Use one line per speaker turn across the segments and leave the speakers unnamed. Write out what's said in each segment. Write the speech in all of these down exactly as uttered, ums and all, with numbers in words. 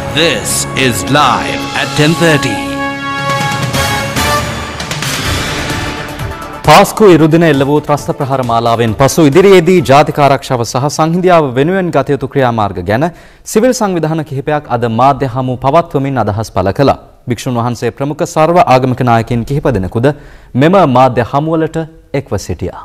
This is live at ten thirty.
පාස්කු ඉරුදින එල්ල වූ ත්‍රස්ත ප්‍රහාර මාලාවෙන් පසු ඉදිරියේදී ජාතික ආරක්ෂාව සහ සංහිඳියාව වෙනුවෙන් ගත යුතු ක්‍රියාමාර්ග ගැන සිවිල් සංවිධාන කිහිපයක් අද මාධ්‍ය හමු පවත්වමින් අදහස් පළ කළා. භික්ෂුන් වහන්සේ ප්‍රමුඛ සර්ව ආගමික නායකයින් කිහිප දෙනෙකුද මෙම මාධ්‍ය හමුවලට එක්ව සිටියා.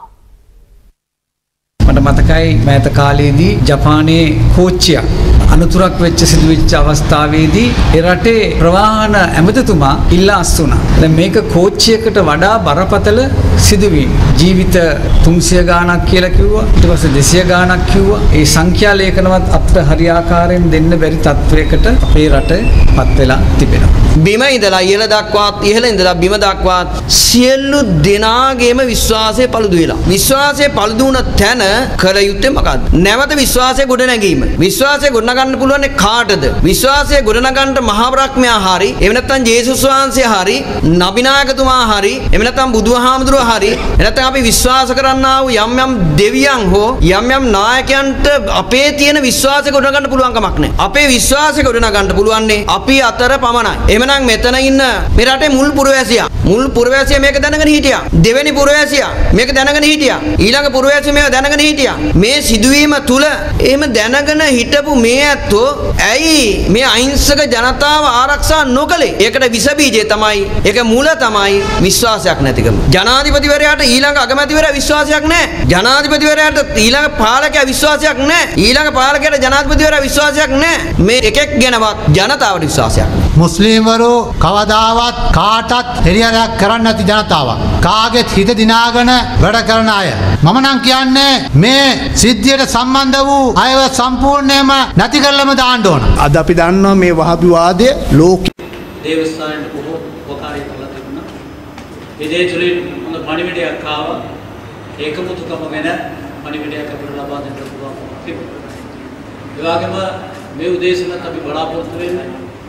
මට මතකයි මෑත කාලයේදී ජපානයේ කෝච්චියක් අනුතුරක් වෙච්ච සිදුවෙච්ච අවස්ථාවේදී ඒ රටේ ප්‍රවාහන ඇමතිතුමා ඉල්ලා අස්වුණා. දැන් මේක කෝච්චියකට වඩා බරපතල සිදුවීම්. ජීවිත තුන්සිය ගාණක් කියලා කිව්වා. ඊට පස්සේ දෙසිය ගාණක් කිව්වා. ඒ සංඛ්‍යා ලේඛනවත් අපිට හරියාකාරයෙන් දෙන්න බැරි තත්වයකට අපේ රට පත් වෙලා තිබෙනවා.
බිම ඉඳලා ඉහළ දක්වාත් ඉහළ ඉඳලා බිම දක්වාත් සියලු දෙනාගේම විශ්වාසය පළුදු වෙලා. විශ්වාසය පළුදු වුණ තැන කළ යුත්තේ මොකක්ද? නැවත විශ්වාසය ගොඩනැගීම. විශ්වාසය ගොඩනගන්න පුළුවන් කාටද? විශ්වාසය ගොඩනගන්න මහා බ්‍රහ්මයා හරි, එහෙම නැත්නම් ජේසුස් වහන්සේ හරි, නබිනායකතුමා හරි, එහෙම නැත්නම් බුදුහාමුදුරුවෝ හරි, එහෙම නැත්නම් අපි විශ්වාස කරන්නා වූ යම් යම් දෙවියන් හෝ යම් යම් නායකයන්ට අපේ තියෙන විශ්වාසය ගොඩනගන්න පුළුවන් කමක් නැහැ. අපේ විශ්වාසය ගොඩනගන්න පුළුවන්නේ අපි අතර පමණයි. එහෙමනම් මෙතන ඉන්න මේ රටේ මුල් පුරවැසියා මුල් පුරවැසියා මේක දැනගෙන හිටියා. දෙවෙනි පුරවැසියා මේක දැනගෙන හිටියා. ඊළඟ පුරවැසියා මේක දැනගෙන හිටියා. මේ සිදුවීම තුල එහෙම දැනගෙන හිටපු මේ ඇත්තෝ ඇයි මේ අහිංසක ජනතාව ආරක්ෂා නොකළේ? ඒකට විස බීජය තමයි, ඒක මූල තමයි විශ්වාසයක් නැතිකම. ජනාධිපතිවරයාට ඊළඟ අගමැතිවරයා විශ්වාසයක් නැහැ. ජනාධිපතිවරයාට ඊළඟ පාලකයා විශ්වාසයක් නැහැ. ඊළඟ පාලකයාට ජනාධිපතිවරයා විශ්වාසයක් නැහැ. මේ එකෙක් ගැනවත් ජනතාවට විශ්වාසයක් නැහැ.
මුස්ලිම්වරු කවදාවත් කාටත් හෙළියරක් කරන්න නැති ජනතාවක්. කාගෙත් හිත දිනාගෙන වැඩ කරන අය. මම නම් කියන්නේ මේ සිද්ධියට සම්බන්ධ වූ අයව සම්පූර්ණයෙන්ම නැති කරලම දාන්න ඕන.
අද අපි දන්නවා මේ වහබි වාදය ලෝකෙ
දේවස්ථානයේ බොහෝ උපකාරී කරලා තිබුණා. ඒ දේ තුලින් හොඳ පණිවිඩයක් ආවා. ඒකමුතුකම ගැන පණිවිඩයක් අපිට ලබා දෙන්න පුළුවන් තිබුණා. ඒ වගේම මේ උදේසනත් අපි බලාපොරොත්තු වෙන්නේ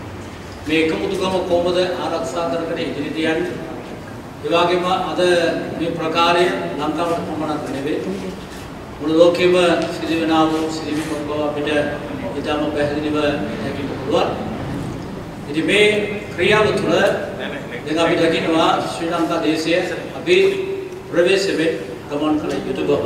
මේ එකමුතුකම කොහොමද ආරක්ෂා කරගෙන ඉදිරියට යන්නේ. ඒ වගේම අද මේ ප්‍රකාරය ලංකාවට පමණක් නෙවෙයි මුළු ලෝකෙම සිදුවෙනා වූ සිදුවීම් බව අපිට ඊටම පැහැදිලිව දකින්න පුළුවන්. ඉතින් මේ ක්‍රියාව තුළ දැන් අපි දකිනවා ශ්‍රී ලංකා දේශය අපි ප්‍රවේශයෙන් ගමන් කළ යුතු බව.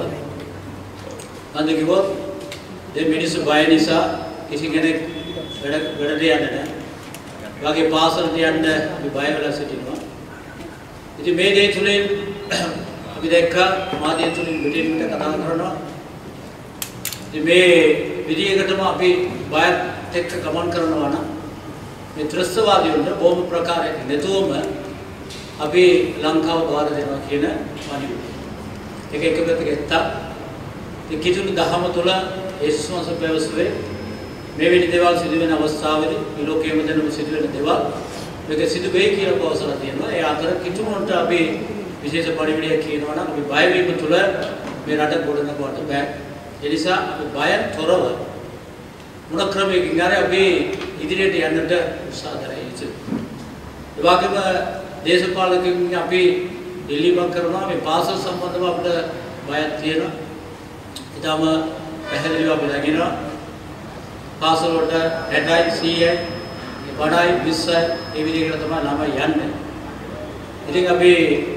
අද කිව්වොත් මේ මිනිස්සු බය නිසා කිසි කෙනෙක් වැඩ වැඩට යන්නේ නැහැ. වගේ පාසලට යන්න අපි බය වෙලා සිටිනවා. ඉතින් මේ දේ තුළින් අපි දැක්ක මාධ්‍ය තුළින් පිටින් පිට කතා කරනවා. ඉතින් මේ විදියකටම අපි බයත් එක්ක ගමන් කරනවා නම් මේ ත්‍රිස්තවාදීන්ට බොහොම ප්‍රකාරයක නැතුවම අපි ලංකාව බාර දෙනවා කියන පණිවිඩය. ඒක එක පැත්තකට ඒ කිතුණු දහම තුළ යේසුස් වහන්සේ පැවසුවේ මේ වෙලි දේවල් සිදුවෙන අවස්ථාවේදී මේ ලෝකයේම දෙනු සිදුවෙන දේවල් මේක සිදු වෙයි කියලා පවසලා තියෙනවා. ඒ අතර කිතුණුන්ට අපි විශේෂ පරිවිඩයක් කියනවා නම් අපි බය වීම තුළ මේ රට ගොඩනගවට බෑ. ඒ නිසා අපි බයෙන් තොරව මොන ක්‍රමයකින් හරි අපි ඉදිරියට යන්නට උත්සාහ කරා යුතුයි. ඒ වගේම දේශපාලකයන් අපි ඉල්ලීමක් කරනවා මේ පාසල් සම්බන්ධව අපිට බයක් තියෙනවා. ඊටම පැහැදිලිව අපි දකිනවා පාසල් වලට හැටයි සීයයි වඩායි විස්සයි ඒ විදිහකට තමයි ළමයි යන්නේ. ඉතින් අපි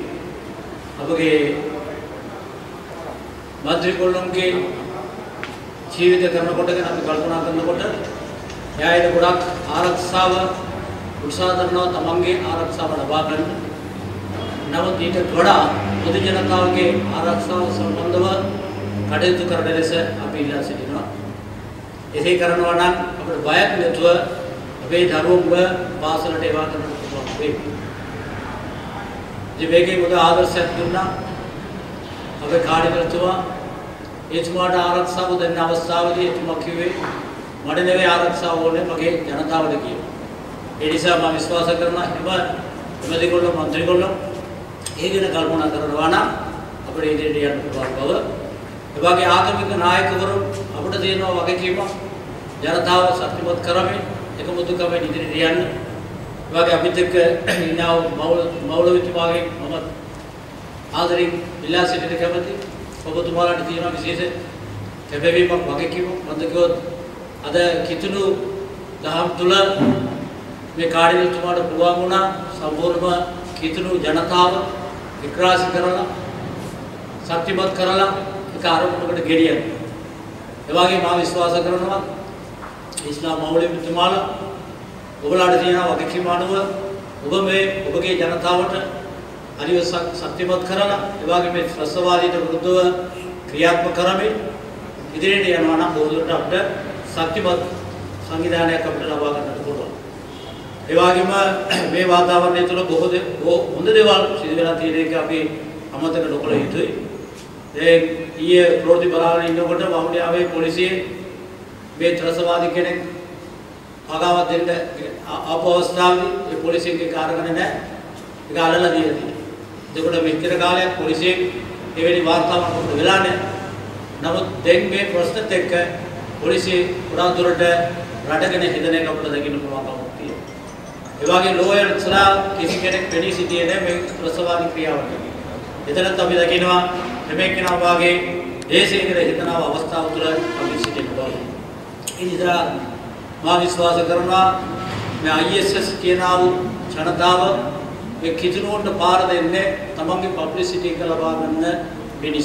අපගේ මන්ත්‍රී කොල්ලන්ගේ ජීවිත කරනකොට ගැන අපි කල්පනා කරනකොට එයාට ගොඩක් ආරක්ෂාව උත්සාහ කරනවා තමන්ගේ ආරක්ෂාව ලබා ගන්න. නමුත් ඊට වඩා පොදු ජනතාවගේ ආරක්ෂාව සම්බන්ධව කටයුතු කරන ලෙස අපි ඉල්ලා සිටිනවා. එසේ කරනවා නම් අපිට බයක් නැතුව අපේ දරුවන්ව පාසලට ඒවා කරන්න පුළුවන් වෙයි. ඉතින් මේකේ මොකද ආදර්ශයක් දුන්නා අපේ කාර්යකර්තතුමා එතුමාට ආරක්ෂාව දෙන්න අවස්ථාවේදී එතුමා කිව්වේ මට නෙවෙයි ආරක්ෂාව ඕනේ මගේ ජනතාවට කියලා. ඒ නිසා මම විශ්වාස කරනවා හැම එමෙදිකොල්ල මන්ත්‍රීකොල්ල ඒ ගැන කල්පනා කරනවා නම් අපිට ඉදිරියට යන්න පුළුවන් බව. ඒ වගේ ආගමික නායකවරු අපිට දෙනවා වගකීමක් ජනතාව ශක්තිමත් කරමින් එකමුතුකමෙන් ඉදිරියට යන්න. ඒ වගේ අපිට එක්ක ඉන්නව මෞලවිතුමාගේ මම ආදරෙන් ඉල්ලා සිටින කැමති ඔබතුමාලාට තියෙන විශේෂ කැපවීමක් වගකීමක් මන්ද කිව්වොත් අද කිතුණු දහම් තුල මේ කාර්යතුමාට පුළුවන් වුණා සම්පූර්ණම කිතුණු ජනතාව වික්‍රාසි කරලා ශක්තිමත් කරලා ඒක ආරම්භකට ගෙනියන්න. ඒ වගේම මා විශ්වාස කරනවා ඉස්ලාම් මෞලවිතුමාලා ඔබලාට තියෙන වගකීම අනුව ඔබ මේ ඔබගේ ජනතාවට හරිව ශක්තිමත් කරලා ඒ වගේම මේ ත්‍රස්තවාදීට විරුද්ධව ක්‍රියාත්මක කරමින් ඉදිරියට යනවා නම් බොහෝදුරට අපිට ශක්තිමත් සංවිධානයක් අපිට ලබා ගන්නට පුළුවන්. ඒ වගේම මේ වාතාවරණය තුළ බොහෝ හොඳ දේවල් සිදු වෙලා තියෙන එක අපි අමතක නොකළ යුතුයි. ඒ ඊයේ ප්‍රවෘත්ති බලාගෙන ඉන්නකොට වවුනියාවේ පොලිසිය මේ ත්‍රස්තවාදී කෙනෙක් අගාවත් දෙන්න ආපු අවස්ථාවේදී ඒ පොලිසියගේ කාර්යකරණ නැහැ. ඒක අල්ලලා දීලා තියෙනවා. එතකොට මෙච්චර කාලයක් පොලිසියෙන් එවැනි වාර්තාවක් අපිට වෙලා නැහැ. නමුත් දැන් මේ ප්‍රශ්නත් එක්ක පොලිසිය උඩා දුරට රටගෙන හිතන එක අපිට දකින්න පුළුවන්කමක් තියෙනවා. ඒ වගේ ලෝයර්ස්ලා කිසි කෙනෙක් පෙනී සිටියේ නැහැ මේ ත්‍රස්තවාදී ක්‍රියාවට. එතනත් අපි දකිනවා හැම කෙනා වාගේ දේශයකට හිතනව අවස්ථාව තුළ අපි සිටින්න ඕනේ. ඒ නිසා මා විශ්වාස කරනවා මේ I S S කියනා වූ ජනතාව මේ කිතුණුවන්ට පාර දෙන්නේ තමන්ගේ පබ්ලිසිටි එක ලබා ගන්න මිනිස්.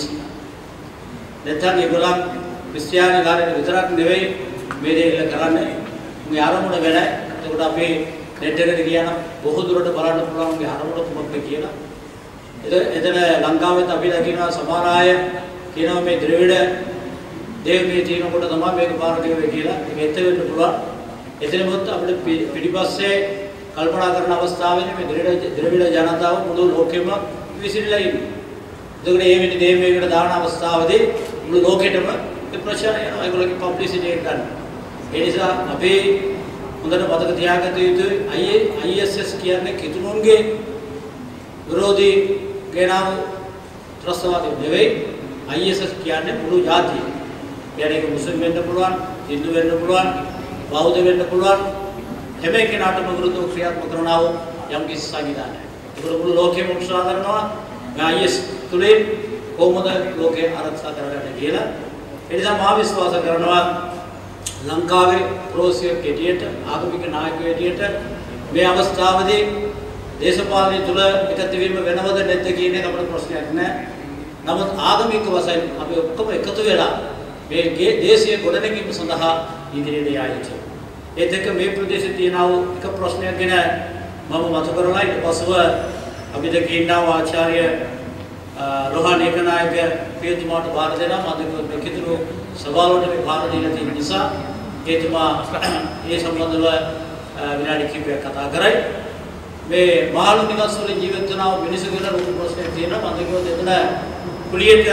නැත්නම් ඒගොල්ලන් ක්‍රිස්තියානි කාර්යය විතරක් නෙවෙයි මේ දේ කරන්නේ. මේ ආරමුණ වෙනයි. ඒකට අපි නෙට් එකට ගියා නම් බොහෝ දුරට බලන්න පුළුවන් මේ ආරමුණ කුමක්ද කියලා. එතන ලංකාවෙත් අපි දකිනවා සමහර අය කියනවා මේ ද්‍රවිඩ දේවමේ තියෙනකොට තමයි මේක පාර දෙන්නේ කියලා. ඒක ඇත්ත වෙන්න පුළුවන්. එතනමුත් අපිට පිටිපස්සේ කල්පනා කරන අවස්ථාවේදී මේ ද්‍රවිඩ ද්‍රවිඩ ජනතාව මුළු ලෝකෙම විසිරලා ඉන්නේ. ඒකට මේ වෙන්නේ දේවමේකට දාන අවස්ථාවේදී මුළු ලෝකෙටම ඒ ප්‍රචාරය යනවා. ඒගොල්ලෝගේ පබ්ලිසිටි එක ගන්න. ඒ නිසා අපි හොඳට මතක තියාගත යුතුයි I S S කියන්නේ කිතුණුන්ගේ විරෝධී ගෙනාව ත්‍රස්තවාදී නෙවෙයි. I S S කියන්නේ මුළු ජාතිය. කියන්නේ ඒක මුස්ලිම් වෙන්න පුළුවන්, හින්දු වෙන්න පුළුවන්, බෞද්ධ වෙන්න පුළුවන්. හැම කෙනාටම විරුද්ධව ක්‍රියාත්මක කරනවා යම් කිසි සංවිධානයක්. ඒක මුළු ලෝකෙම උත්සාහ කරනවා මේ I S තුලින් කොහොමද ලෝකේ ආරක්ෂා කරගන්න කියලා. ඒ නිසා මා විශ්වාස කරනවා ලංකාවේ ප්‍රෝසිය කෙටියට ආගමික නායකයෙක් විදියට මේ අවස්ථාවේදී දේශපාලනය තුළ එකතු වීම වෙනවද නැද්ද කියන එක අපිට ප්‍රශ්නයක් නෑ. නමුත් ආගමික වශයෙන් අපි ඔක්කොම එකතු වෙලා මේ දේශීය ගොඩනැගීම සඳහා ඉදිරියට යා යුතුයි. ඒත් එක්ක මේ ප්‍රදේශයේ තියෙන එක ප්‍රශ්නයක් ගැන මම මතු කරලා ඊට පස්ව අපි දෙක ඉන්නා ආචාර්ය රෝහණ ඒකනායක පියතුමාට බාර දෙනවා. මම දෙක කිතුරු සභාවලට මේ බාර දීලා තියෙන නිසා එතුමා ඒ සම්බන්ධව විනාඩි කිහිපයක් කතා කරයි. මේ මහලු නිවාස වල ජීවත් වන මිනිස්සු ගැන ලොකු ප්‍රශ්නයක් තියෙනවා. මම කිව්වා දෙතන කුලියට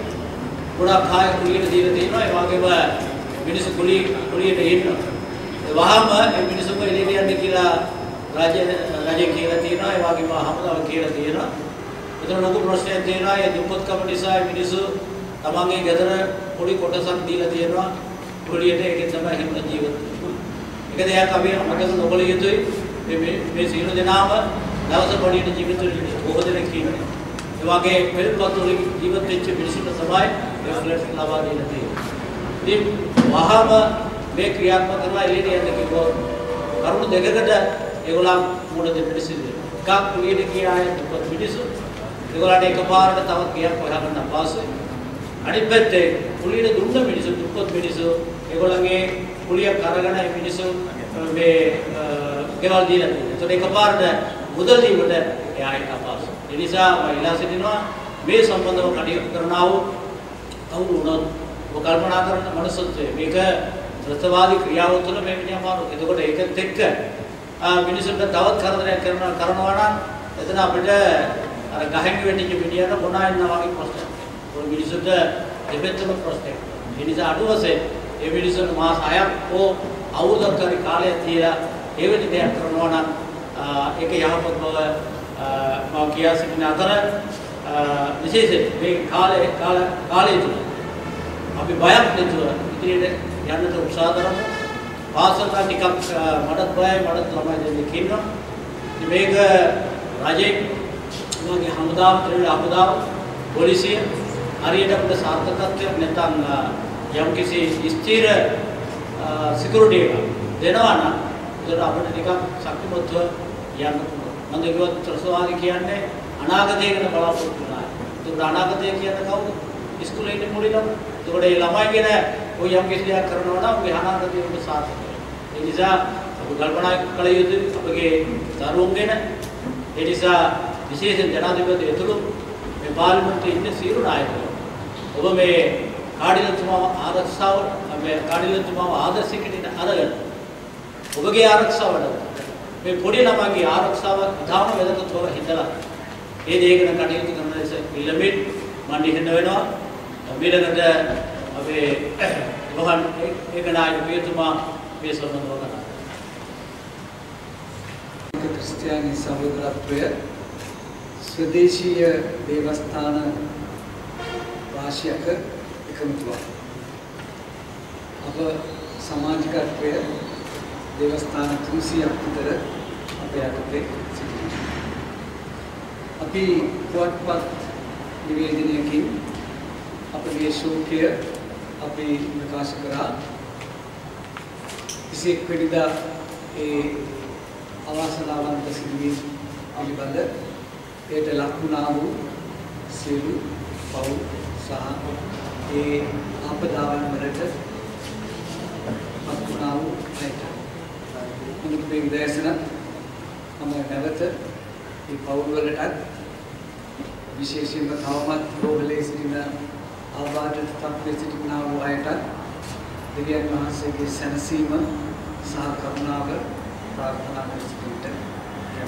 ගොඩාක් කාය කුලියට දීලා තියෙනවා. ඒ වගේම මිනිස්සු කුලිය කුලියට ඉන්නවා. ඒ වහම මේ මිනිස්සුම එළියට යන්න කියලා රාජ්‍ය රාජ්‍ය කියලා තියෙනවා. ඒ වගේම හමුදාව කියලා තියෙනවා. ඒතර ලොකු ප්‍රශ්නයක් තියෙනවා. ඒ දුප්පත්කම නිසා මිනිස්සු තමන්ගේ ගෙදර පොඩි කොටසක් දීලා තියෙනවා. කුලියට ඒකෙන් තමයි හිම ජීවත් වෙන්නේ. ඒක දෙයක් අපි අමතක නොකළ යුතුයි. මේ මේ සියලු දෙනාම දවස පොඩියට ජීවිත වෙන්නේ බොහෝ දෙනෙක් ඉන්නවා. ඒ වගේ පෙරපත් වල ජීවත් වෙච්ච මිනිස්සුන්ට තමයි මේ ෆ්ලැට් ලබා දෙන්න තියෙන්නේ. ඉතින් වහම මේ ක්‍රියාත්මක කරලා එළියට යන්න කිව්වොත් කරුණු දෙකකට ඒගොල්ලන් මොන දෙන්න සිද්ධ වෙනවා. එකක් කුලියට ගිය අය දුප්පත් මිනිස්සු. ඒගොල්ලන්ට එකපාරට තවත් ගියක් හොයාගන්න අපහසුයි. අනිත් පැත්තේ කුලියට දුන්න මිනිස්සු දුප්පත් මිනිස්සු ඒගොල්ලන්ගේ කුලියක් අරගෙන ඒ මිනිස්සු මේ ගෙවල් දීලා තියෙනවා. ඒක එකපාරට මුදල් දීමට එයා එක අපහසු. ඒ නිසා මම ඉල්ලා සිටිනවා මේ සම්බන්ධව කටයුතු කරනා වූ කවුරු වුණත් ඔබ කල්පනා කරන මනසත්වයේ මේක ත්‍රස්තවාදී ක්‍රියාව තුළ මේ විදිහ අමාරු. එතකොට ඒකත් එක්ක මිනිසුන්ට තවත් කරදරයක් කරනවා කරනවා නම් එතන අපිට අර ගහෙන් වෙටිච්ච මිනිහට මොනා ඉන්නා වගේ ප්‍රශ්නයක්. ඔය මිනිසුන්ට දෙපැත්තම ප්‍රශ්නයක්. ඒ නිසා අඩුවසේ මේ මිනිසුන්ට මාස හයක් හෝ අවුරුද්දක් හරි කාලයක් තියලා ඒ වෙලෙ දෙයක් කරනවා නම් ඒක යහපත් බව මම කියා සිටින අතර විශේෂයෙන් මේ කාලේ කාල කාලය තුල අපි බයක් නැතුව ඉදිරියට යන්නට උත්සාහ කරමු. පාසල් ටිකක් මඩත් බයයි මඩත් ළමයි දෙන්නේ කියනවා. ඉතින් මේක රජයේ මගේ හමුදාව ත්‍රිවිධ හමුදාව පොලිසිය හරියට අපිට සාර්ථකත්වයක් නැත්නම් යම්කිසි ස්ථිර සිකියුරිටි එක දෙනවා නම් ඒකට අපිට ටිකක් ශක්තිමත්ව යන්න පුළුවන්. මම කිව්වා ත්‍රස්තවාදී කියන්නේ අනාගතය ගැන බලාපොරොත්තු වෙනවා. ඒක අනාගතය කියන්නේ කවුද? ඉස්කෝලේ ඉන්න පොඩි ළමයි. ඒකට ඒ ළමයි කියන ඔය යම් කිසි දෙයක් කරනවා නම් ඔය අනාගතය උඹ සාර්ථක වෙනවා. ඒ නිසා අපි කල්පනා කළ යුතුයි අපගේ දරුවෝ ගැන. ඒ නිසා විශේෂයෙන් ජනාධිපති ඇතුළු මේ පාර්ලිමේන්තුවේ ඉන්න සියලු නායකයෝ ඔබ මේ කාඩිලතුමාව ආරක්ෂාව මේ කාඩිලතුමාව ආදර්ශයකට අරගෙන ඔබගේ ආරක්ෂාවට මේ පොඩි ළමයිගේ ආරක්ෂාව ඉතාම වැදගත්ව හිතලා ඒ දෙයකට කටයුතු කරන ලෙස ඉල්ලමින් මම නිහඬ වෙනවා. ඊළඟට අපේ මොහන් ඒකනායක පියතුමා මේ සම්බන්ධව කතා
ක්‍රිස්තියානි සහෝදරත්වය ස්වදේශීය දේවස්ථාන රාශියක එකමුතුවක්. අප සමාජිකත්වය දේවස්ථාන තුන්සියයක් විතර අපේ යටතේ සිටිනවා. අපි පුවත්පත් නිවේදනයකින් අපගේ ශෝකය අපි ප්‍රකාශ කරා. විශේෂ වෙනිදා ඒ අවාසනාවන්ත සිදුවීම් පිළිබඳ ඒට ලක් වුණා වූ සියලු පව් සහ ඒ ආපදාවන් වලට ලක් වුණා වූ අයට මොනිට මේ විදේශන මම නැවත මේ පව් වලටත් විශේෂයෙන්ම තවමත් රෝහලේ සිටින ආබාධිත තත්ත්වයේ සිටිනා වූ අයට දෙවියන් වහන්සේගේ සැනසීම සහ කරුණාව प्रार्थना कर सकते हैं।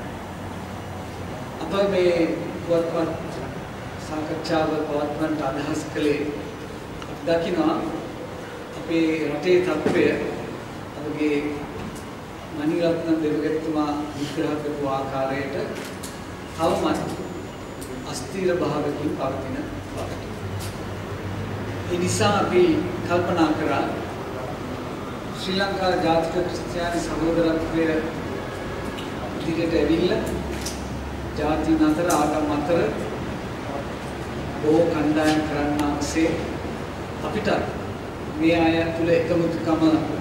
अब मैं पुवत्पत साकච්ඡාව පවත්වන්නට අදහස් කළේ දකින්න අපේ රටේ තත්ත්වය අපගේ මණිරත්න දෙවියන්තුමා විග්‍රහ කරපු ආකාරයට තවමත් අස්ථිර භාවයකින් පවතින බවට. ඒ නිසා අපි කල්පනා කරා ශ්‍රී ලංකා ජාතික ක්‍රිස්තියානි සහෝදරත්වය ඉදිරියට ඇවිල්ලා ජාතීන් අතර ආගම් අතර බොහෝ කණ්ඩායම් කරන්නාසේ අපිට මේ අය තුළ එකමුතුකම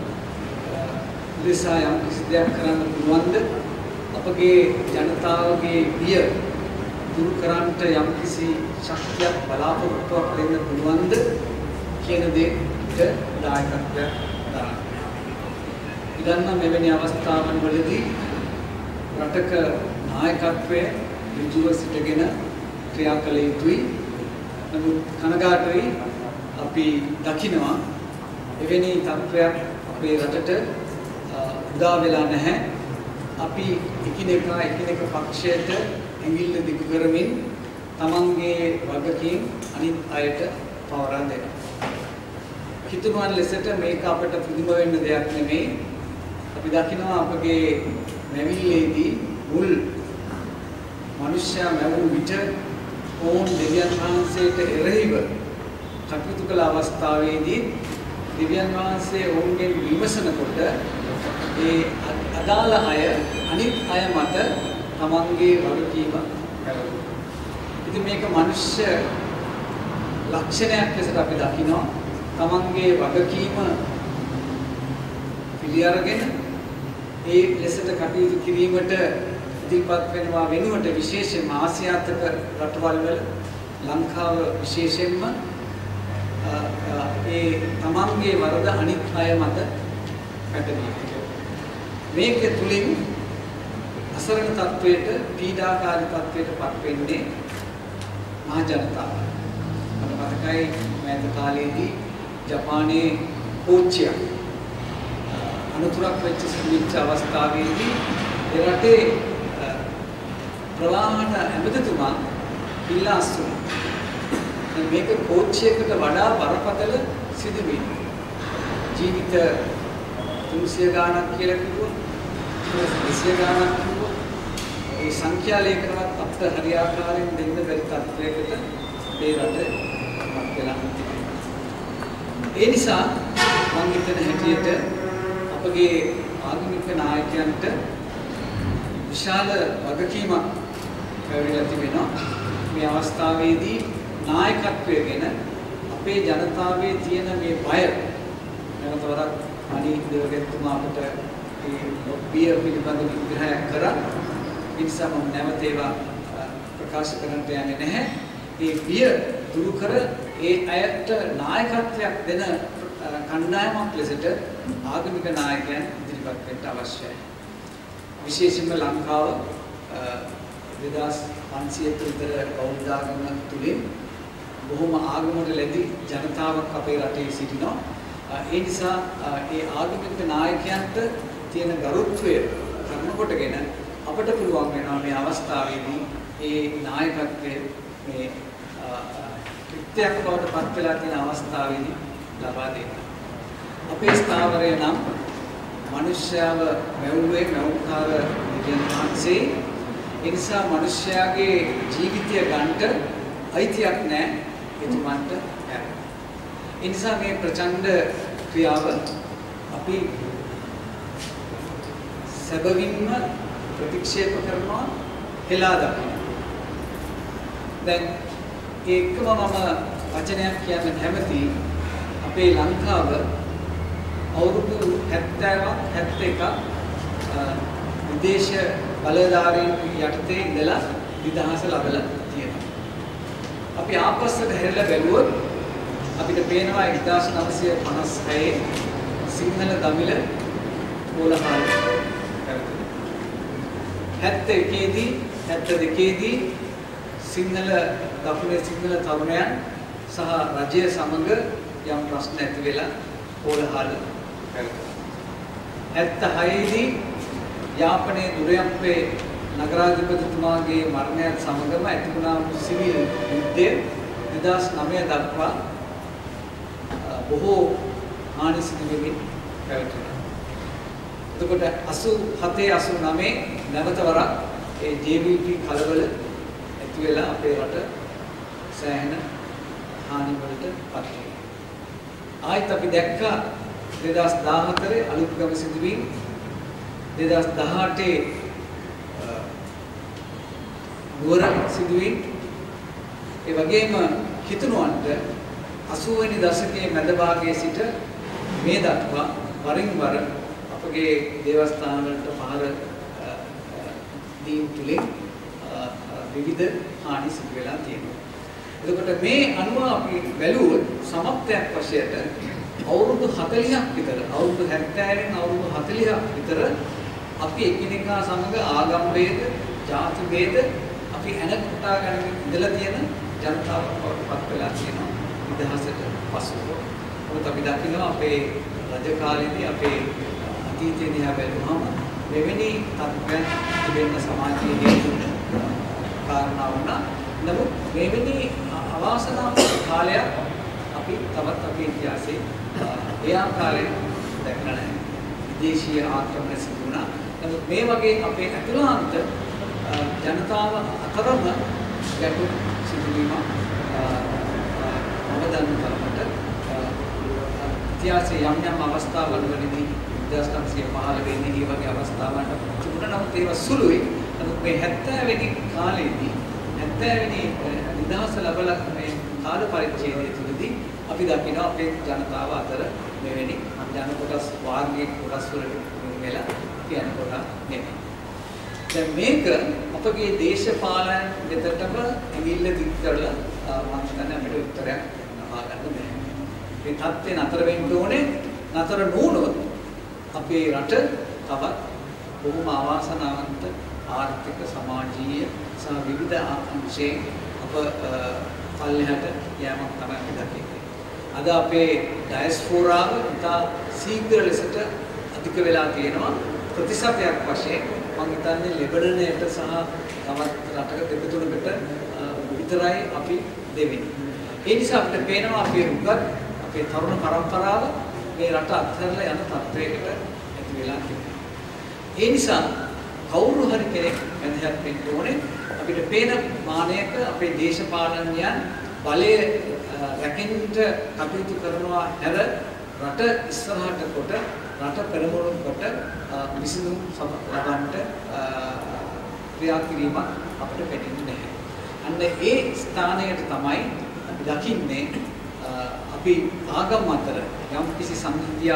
ලෙසා යම් කිසි දෙයක් කරන්න පුළුවන්ද අපගේ ජනතාවගේ බිය දුරු කරන්නට යම් කිසි ශක්තියක් බලාපොරොත්තුවක් දෙන්න පුළුවන්ද කියන දෙයට දායකත්වයක් දරනවා. ඉදන්න මෙවැනි අවස්ථාවන් වලදී රටක නායකත්වය ඍජුව සිටගෙන ක්‍රියා කළ යුතුයි. නමුත් කනගාටුයි අපි දකිනවා එවැනි තත්ත්වයක් අපේ රටට උදා වෙලා නැහැ. අපි එකිනෙකා එකිනෙක පක්ෂයට ඇඟිල්ල දිගු කරමින් තමන්ගේ වගකීම් අනිත් අයට පවරා දෙනවා. හිතුණුවන් ලෙසට මේක අපට පුදුම වෙන්න දෙයක් නෙමෙයි. අපි දකිනවා අපගේ මැවිල්ලේදී මුල් මිනිස්යා මැවුම් විට ඕන් දෙවියන් වහන්සේට එරෙහිව කටයුතු කළ අවස්ථාවේදී දෙවියන් වහන්සේ ඔවුන්ගෙන් විමසනකොට ඒ අදාළ අය අනිත් අය මත තමන්ගේ වගකීම පැවරුවා. ඉතින් මේක මිනිස්ය ලක්ෂණයක් ලෙසට අපි දකිනවා. තමන්ගේ වගකීම පිළි අරගෙන ඒ ලෙසට කටයුතු කිරීමට ඉදිරිපත් වෙනවා වෙනුවට විශේෂයෙන්ම ආසියාතික රටවල් වල ලංකාව විශේෂයෙන්ම ඒ තමන්ගේ වරද අනිත් අය මත පැටලී මේක තුලින් අසරණ තත්වයට පීඩාකාරී තත්වයට පත් වෙන්නේ මහ ජනතාව. මට මතකයි මෑත කාලේදී ජපානයේ කෝච්චියක් අනුතරක් වෙච්ච සිදුවිච්ච අවස්ථාවේදී ඒ රටේ ප්‍රවාහන ඇමතිතුමා ඉල්ලා අස්සුනා. මේක කෝච්චියකට වඩා බරපතල සිදුවීම. ජීවිත තුන්සිය ගාණක් කියලා කිව්වොත් දෙසිය ගාණක් කිව්වොත් ඒ සංඛ්‍යා ලේඛනවත් අපිට හරියාකාරයෙන් දෙන්න බැරි තත්වයකට මේ රට පත් වෙලා ඒ නිසා මම හිතන හැටියට අපගේ ආගමික නායකයන්ට විශාල වගකීමක් පැවරිලා තිබෙනවා. මේ අවස්ථාවේදී නායකත්වය ගැන අපේ ජනතාවේ තියෙන මේ බය නැවත වරක් අනිත් දෙවගෙතුමා අපට ඒ බිය පිළිබඳ විග්‍රහයක් කරා. ඒ නිසා මම නැවත ඒවා ප්‍රකාශ කරන්නට යන්නේ නැහැ. ඒ බිය දුරු කර ඒ අයට නායකත්වයක් දෙන කණ්ඩායමක් ලෙසට ආගමික නායකයන් ඉදිරිපත් වෙන්න අවශ්‍යයි. විශේෂයෙන්ම ලංකාව දෙදාස් පන්සියයට විතර බෞද්ධ ආගම තුලින් බොහොම ආගමකට ලැබි ජනතාවක් අපේ රටේ සිටිනවා. ඒ නිසා ඒ ආගමික නායකයන්ට තියෙන ගරුත්වය කරන කොටගෙන අපට පුළුවන් වෙනවා මේ අවස්ථාවේදී ඒ නායකත්වය මේ කෘත්‍යයක් බවට පත් වෙලා තියෙන අවස්ථාවේදී ලබා දෙන්න. අපේ ස්ථාවරය නම් මනුෂ්‍යව මෙවුවේ මෙවුකාර දෙවියන් වහන්සේ. ඒ නිසා මනුෂ්‍යයාගේ ජීවිතය ගන්නට අයිතියක් නැහැ එතුමන්ට හැර. ඒ නිසා මේ ප්‍රචණ්ඩ ක්‍රියාව අපි සැබවින්ම ප්‍රතික්ෂේප කරනවා, හෙලා දකිනවා. දැන් ඒකම මම වචනයක් කියන්න කැමති. අපේ ලංකාව අවුරුදු හැත්තෑවක් හැත්තෑකක් විදේශ බලධාරීන් යටතේ ඉඳලා නිදහස ලැබලා තියෙනවා. අපි ආපස්සට හැරිලා බැලුවොත් අපිට පේනවා එක්දාස් නවසිය පනස් හය සිංහල දමිළ කෝලහල හැත්තෑ එකේදී හැත්තෑ දෙකේදී සිංහල දකුණේ සිංහල තරුණයන් සහ රජය සමග යම් ප්‍රශ්න ඇති වෙලා කෝලහල පැවතුණා. හැත්තෑ හයේදී යාපනයේ දුරයන්පේ නගරාධිපතිතුමාගේ මරණයත් සමගම ඇති වුණා සිවිල් යුද්ධය දෙදාස් නවය දක්වා බොහෝ හානි සිදු වෙමින් පැවතුණා. එතකොට අසූ හතේ අසූ නවයේ නැවත වරක් ඒ ජේ වී පී කලබල ඇති වෙලා අපේ රට සෑහෙන හානි වලට පත් වුණා. ආයෙත් අපි දැක්කා දෙදාස් දාහතරේ අලුත්ගම සිදුවීම්, දෙදාස් දහඅටේ නුවර සිදුවීම්, ඒ වගේම කිතුණුවන්ට අසූ වෙනි දශකයේ මැද භාගයේ සිට මේ දක්වා වරින් වර අපගේ දේවස්ථාන වලට පහර දීම් තුලින් විවිධ හානි සිදු වෙලා තියෙනවා. එතකොට මේ අනුව අපි බැලුවොත් සමත්යක් වශයෙන් අවුරුදු හතළිහක් විතර අවුරුදු හැත්තෑවෙන් අවුරුදු හතළිහක් විතර අපි එකිනෙකා සමග ආගම් ભેද, ජාති ભેද අපි හැනකොටා ගන්න ඉඳලා තියෙන ජනතාවක් බවට පත් වෙලා තියෙනවා නිදහසට පසුව. මොකද අපි දකිනවා අපේ රජ කාලේදී අපේ අතීතයේ දිහා බැලුවම මෙවැනි තත්ත්වයන් තිබෙන සමාජයේ හේතු කාරණා වුණා. නමුත් මෙවැනි අවාසනාවන්ත කාලයක් අපි තවත් අපේ ඉතිහාසයේ ඒ ආකාරයෙන් දැකලා නැහැ. විදේශීය ආක්‍රමණ සිදු වුණා. නමුත් මේ වගේ අපේ අතුලාන්ත ජනතාව අතරම ගැටුම් සිදුවීමක් මම දන්න තරමට ඉතිහාසයේ යම් යම් අවස්ථාවල වලදී දෙදාස් නවසිය පහළොව වෙනි මේ වගේ අවස්ථාවන්ට තිබුණා. නමුත් ඒවා සුළුයි. නමුත් මේ හැත්තෑ වෙනි කාලේදී හැත්තෑ වෙනි නිදහස ලැබලා මේ කාල පරිච්ඡේදය තුළදී අපි දකිනවා අපේ ජනතාව අතර මෙවැනි ජන කොටස් වාර්ගික කොටස් වලට වෙලා කියන කොට නෙමෙයි. දැන් මේක අපගේ දේශපාලන දෙතටම ඇඟිල්ල දික් කරලා මම හිතන්නේ අපිට උත්තරයක් ලබා ගන්න බැහැ. මේ தත්ත්වේ නතර වෙන්න ඕනේ. නතර නොවුනොත් අපේ රට තවත් බොහොම අවාසනාවන්ත ආර්ථික, සමාජීය සහ විවිධ අංශයෙන් අප පල්ලෙහාට යෑමක් තමයි අපි දකින්නේ. අද අපේ ඩයස්පෝරාව ඉතා ශීඝ්‍ර ලෙසට අධික වෙලා තියෙනවා. ප්‍රතිශතයක් වශයෙන් මම හිතන්නේ ලෙබනනයට සහ තවත් රටක දෙක තුනකට විතරයි අපි දෙවෙනි. ඒ නිසා අපිට පේනවා අපේ උගත් අපේ තරුණ පරම්පරාව මේ රට අත්හැරලා යන තත්වයකට ඇති වෙලා තියෙනවා. ඒ නිසා කවුරු හරි කෙනෙක් මැදහත් වෙන්න ඕනේ. අපිට පේන මානයක අපේ දේශපාලනයන් බලය රැකෙන්න කටයුතු කරනවා හැර රට ඉස්සරහට කොට රට පෙරමුණු කොට විසඳුම් ලබන්නට ක්‍රියා කිරීමක් අපිට පෙනෙන්නේ නැහැ. අන්න ඒ ස්ථානයට තමයි අපි දකින්නේ අපි ආගම් අතර යම් කිසි සංහිඳියාවක් ඇති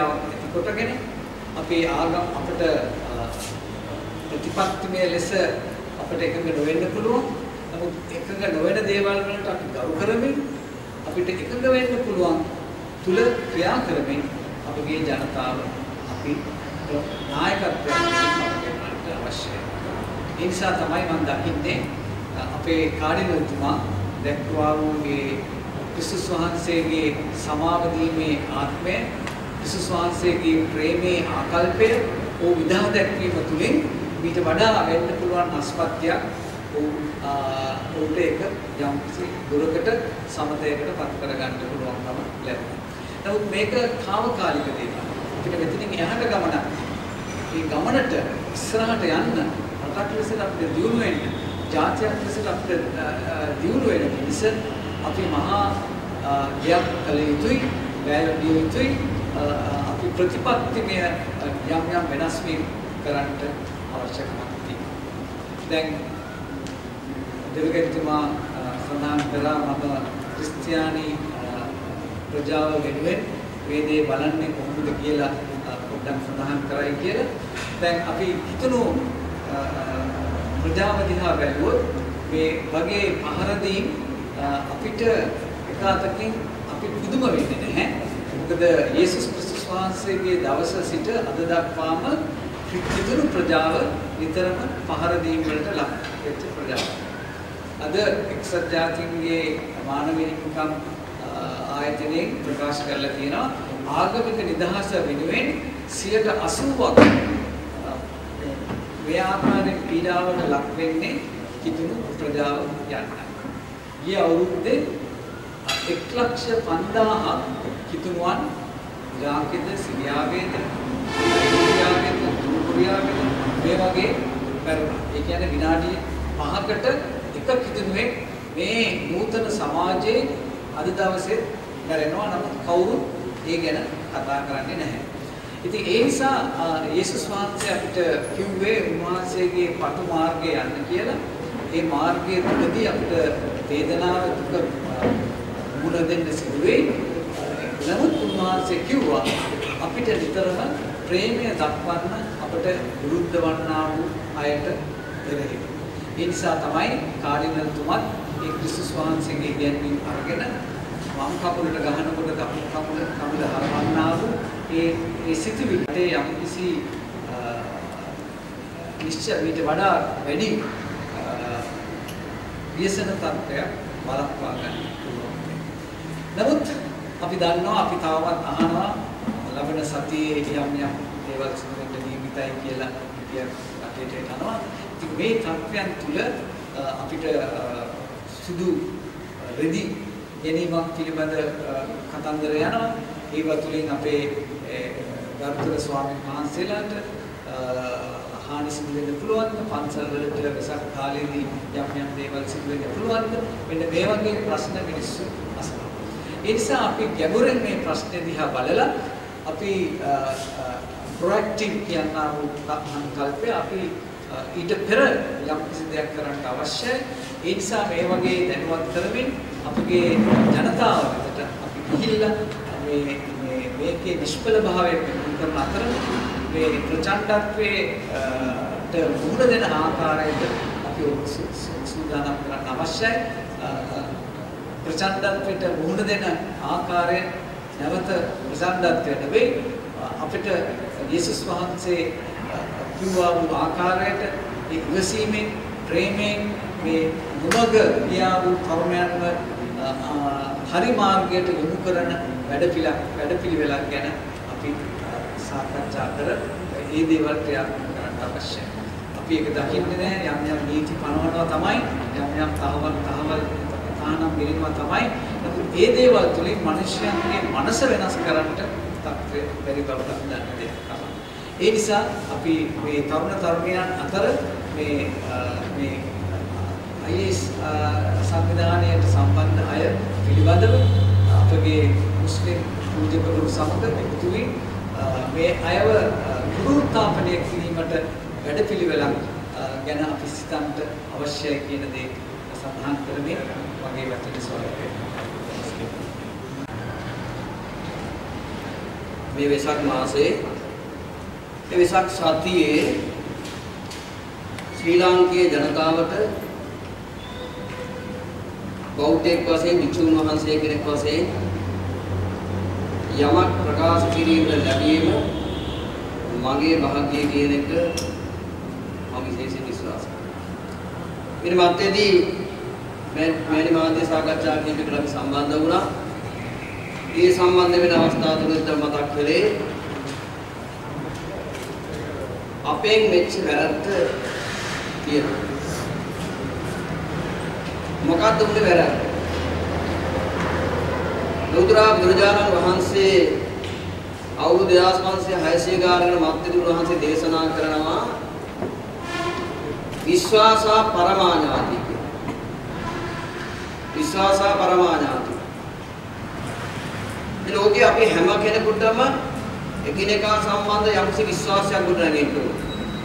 කොටගෙන අපේ ආගම අපිට ප්‍රතිපත්තිමය ලෙස අපිට එකඟ නොවෙන්න පුළුවන්. නමුත් එකඟ නොවන දේවල් වලට අපි ගරු කරමින් අපිට එකඟ වෙන්න පුළුවන් තුල ක්‍රියා කරමින් අපගේ ජනතාව අපි නායකත්වයක් දෙන්නට අවශ්‍යයි. ඒ නිසා තමයි මම දකින්නේ අපේ කාර්යවලතුමා දැක්වා වූගේ ක්‍රිස්තුස් වහන්සේගේ සමාව දීමේ ආත්මය, ක්‍රිස්තුස් වහන්සේගේ ප්‍රේමයේ ආකල්පය ඕ විදහා දැක්වීම තුළින් ඊට වඩා වෙන්න පුළුවන් අස්පත්තියක් ඔවුන්ට ඒක යම් කිසි දුරකට සමතයකට පත් කරගන්න පුළුවන්කම ලැබෙනවා. නමුත් මේක తాවකාලික දෙයක්. අපිට මෙතනින් එහාට ගමනක්. මේ ගමනට ඉස්සරහට යන්න රටක් ලෙස අපිට දියුණු වෙන්න, ජාතියක් ලෙස අපිට දියුණු වෙන්න මිස අපි මහා දෙයක් කළ යුතුයි, වැළඳිය යුතුයි. අපි ප්‍රතිපත්තිමය යම් යම් වෙනස් වීම් කරන්නට අවශ්‍යකමක් තියෙනවා. දැන් දෙවිගතුමා සඳහන් කළා මම ක්‍රිස්තියානි ප්‍රජාව වෙනුවෙන් වේදේ බලන්නේ කොහොමද කියලා පොඩ්ඩක් සඳහන් කරයි කියලා. දැන් අපි හිතමු ප්‍රජාව දිහා බැලුවොත් මේ වගේ පහර දීම් අපිට එකතකින් අපි පුදුම වෙන්නේ නැහැ. මොකද යේසුස් ක්‍රිස්තුස් වහන්සේගේ දවස සිට අද දක්වාම කිතුණු ප්‍රජාව විතරම පහර දීම් වලට ලක් වෙච්ච ප්‍රජාව. අද එක්සත් ජාතීන්ගේ මානව හිමිකම් ආයතනයේ ප්‍රකාශ කරලා තියෙනවා ආගමික නිදහස වෙනුවෙන් සියයට අසූවක් මේ ආකාරයෙන් පීඩාවට ලක් වෙන්නේ කිතුණු ප්‍රජාව යන්නයි. ගිය අවුරුද්දේ එක් ලක්ෂ පන්දාහක් කිතුණුවන් ඉරාකෙද, සිරියාවේද, ඉන්දියාවේද, කොරියාවේද මේ වගේ මැරුණා. ඒ කියන්නේ විනාඩි පහකට එක කිතුණුවෙක් මේ නූතන සමාජයේ අද දවසේ මැරෙනවා. නමුත් කවුරුත් ඒ ගැන කතා කරන්නේ නැහැ. ඉතින් ඒ නිසා යේසුස් වහන්සේ අපිට කිව්වේ උන්වහන්සේගේ පටු මාර්ගය යන්න කියලා. ඒ මාර්ගයේ තුලදී අපිට වේදනාව දුක මුණ දෙන්න සිදුවේ. නමුත් උන්වහන්සේ කිව්වා අපිට නිතරම ප්‍රේමය දක්වන්න අපිට විරුද්ධ වන්නා වූ අයට දෙරෙහි. ඒ නිසා තමයි කාර්යනතුමත් ඒ ක්‍රිස්තුස් වහන්සේගේ ඉගැන්වීම් අරගෙන වම් කකුලට ගහනකොට දකුණු කකුල කකුල හරවන්නා වූ ඒ ඒ සිතුවිලි යම් කිසි නිශ්චය ඊට වඩා වැඩි විශේෂණ තත්ත්වයක් බලපා ගන්න පුළුවන්. නමුත් අපි දන්නවා අපි තාමත් අහනවා ලබන සතියේ යම් යම් දේවල් සිදුවෙන්න නියමිතයි කියලා කියක් රටේට යනවා. ඉතින් මේ තත්ත්වයන් තුල අපිට සුදු රෙදි ගැනීමක් පිළිබඳ කතන්දර යනවා. ඒව තුළින් අපේ ගරුතර ස්වාමීන් වහන්සේලාට හානි සිදු වෙන්න පුළුවන්. පන්සල් වලට වෙසක් කාලේදී යම් යම් දේවල් සිදු වෙන්න පුළුවන්. මෙන්න මේ වගේ ප්‍රශ්න මිනිස්සු අසනවා. ඒ නිසා අපි ගැඹුරින් මේ ප්‍රශ්නේ දිහා බලලා අපි ප්‍රොඇක්ටිව් කියනා වූ සංකල්පය අපි ඊට පෙර යම් කිසි දෙයක් කරන්න අවශ්‍යයි. ඒ නිසා මේ වගේ දැනුවත් කරමින් අපගේ ජනතාව වෙතට අපි ගිහිල්ලා මේ මේ මේකේ නිෂ්ඵල භාවයෙන් කරන අතර මේ ප්‍රචණ්ඩත්වයේ ට මුහුණ දෙන ආකාරයට අපි සූදානම් කරන්න අවශ්‍යයි. ප්‍රචණ්ඩත්වයට මුහුණ දෙන ආකාරය නැවත ප්‍රචණ්ඩත්වය නෙවෙයි අපිට යේසුස් වහන්සේ කිව්වා වූ ආකාරයට ඒ ඉවසීමෙන් ප්‍රේමයෙන් මේ දුමග ගියා වූ තරුණයන්ව හරි මාර්ගයට යොමු කරන වැඩපිළිවෙලක් වැඩපිළිවෙලක් ගැන අපි සාකච්ඡා කර ඒ දේවල් ක්‍රියාත්මක කරන්න අවශ්‍යයි. අපි ඒක දකින්නේ නැහැ යම් යම් නීති පනවනවා තමයි යම් යම් තහවල් තහවල් තහනම් පිළිනවා තමයි. නමුත් ඒ දේවල් තුලින් මිනිස්යන්ගේ මනස වෙනස් කරන්නට තත්ත්වය බැරි බවට දන්න දෙයක් තමයි. ඒ නිසා අපි මේ තරුණ තරුණියන් අතර මේ මේ I A S සංවිධානයට සම්බන්ධ අය පිළිබඳව අපගේ මුස්ලිම් පූජකවරු සමග එකතු වී මේ අයව පුනරුත්ථාපනය කිරීමට වැඩපිළිවෙලක් ගැන අපි සිතන්නට අවශ්‍යයි කියන දේ සඳහන් කරමින් මගේ වචන සොයන්නේ
මේ වෙසක් මාසයේ මේ වෙසක් සතියේ ශ්‍රී ලාංකේය ජනතාවට බෞද්ධයෙක් වශයෙන් වික්ෂුන් වහන්සේ කෙනෙක් වශයෙන් යමක් ප්‍රකාශ කිරීමට ලැබීම මගේ භාග්‍යය කියන එක මම විශේෂයෙන් විශ්වාස කරනවා. ඊට මැත්තේදී මේ මේ මාධ්‍ය සාකච්ඡා කිරීමකට අපි සම්බන්ධ වුණා. ඒ සම්බන්ධ වෙන අවස්ථා තුනක් මතක් කළේ අපෙන් මෙච්ච වැරද්ද තියෙනවා. මොකක්ද උනේ වැරද්ද? ලෞතර බුදුරජාණන් වහන්සේ අවුරුදු දෙදාස් පන්සිය හයසිය ගානකට මත්තේ වහන්සේ දේශනා කරනවා විශ්වාසා පරමාඥාති කියලා. විශ්වාසා පරමාඥාති. මේ ලෝකේ අපි හැම කෙනෙකුටම එකිනෙකා සම්බන්ධ යම්කිසි විශ්වාසයක් ගොඩනගෙන්න ඕනේ.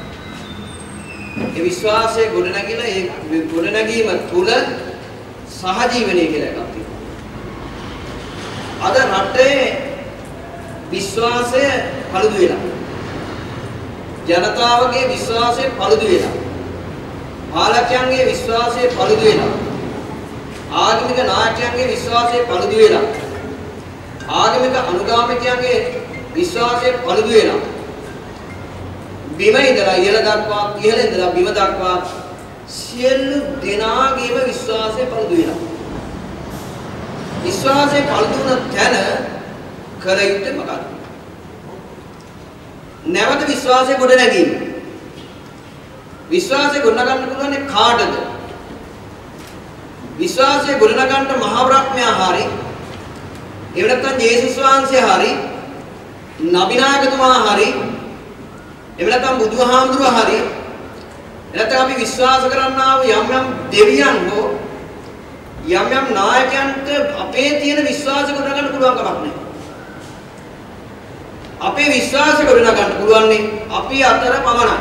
ඒ විශ්වාසය ගොඩනැගිලා ඒ ගොඩනැගීම තුල සහජීවනය කියලා එකක් තියෙනවා. අද රටේ විශ්වාසය පළුදු වෙලා. ජනතාවගේ විශ්වාසය පළුදු වෙලා. පාලකයන්ගේ විශ්වාසය පළුදු වෙලා. ආගමික නායකයන්ගේ විශ්වාසය පළුදු වෙලා. ආගමික අනුගාමිකයන්ගේ විශ්වාසය පළුදු වෙලා. බිම ඉඳලා ඉහළ දක්වා ඉහළ ඉඳලා බිම දක්වා සියලු දෙනාගේම විශ්වාසය පළුදු වෙලා. විශ්වාසය පළුදු වුණ තැන කර යුත්තේ මොකක්ද? නැවත විශ්වාසය ගොඩ නැගීම. විශ්වාසය ගොඩ නගන්න පුළුවන් කාටද? විශ්වාසය ගොඩ නගන්න මහා බ්‍රහ්මයා හරි එහෙම නැත්නම් ජේසුස් වහන්සේ හරි නබිනායකතුමා හරි එහෙම නැත්නම් බුදුහාමුදුරුවෝ හරි නැත්නම් අපි විශ්වාස කරන්නා වූ යම් යම් දෙවියන් හෝ යම් යම් නායකයන්ට අපේ තියෙන විශ්වාසය ගොඩ නගන්න පුළුවන් කමක් නැහැ. අපේ විශ්වාසය ගොඩ නගන්න පුළුවන් අපි අතර පමණයි.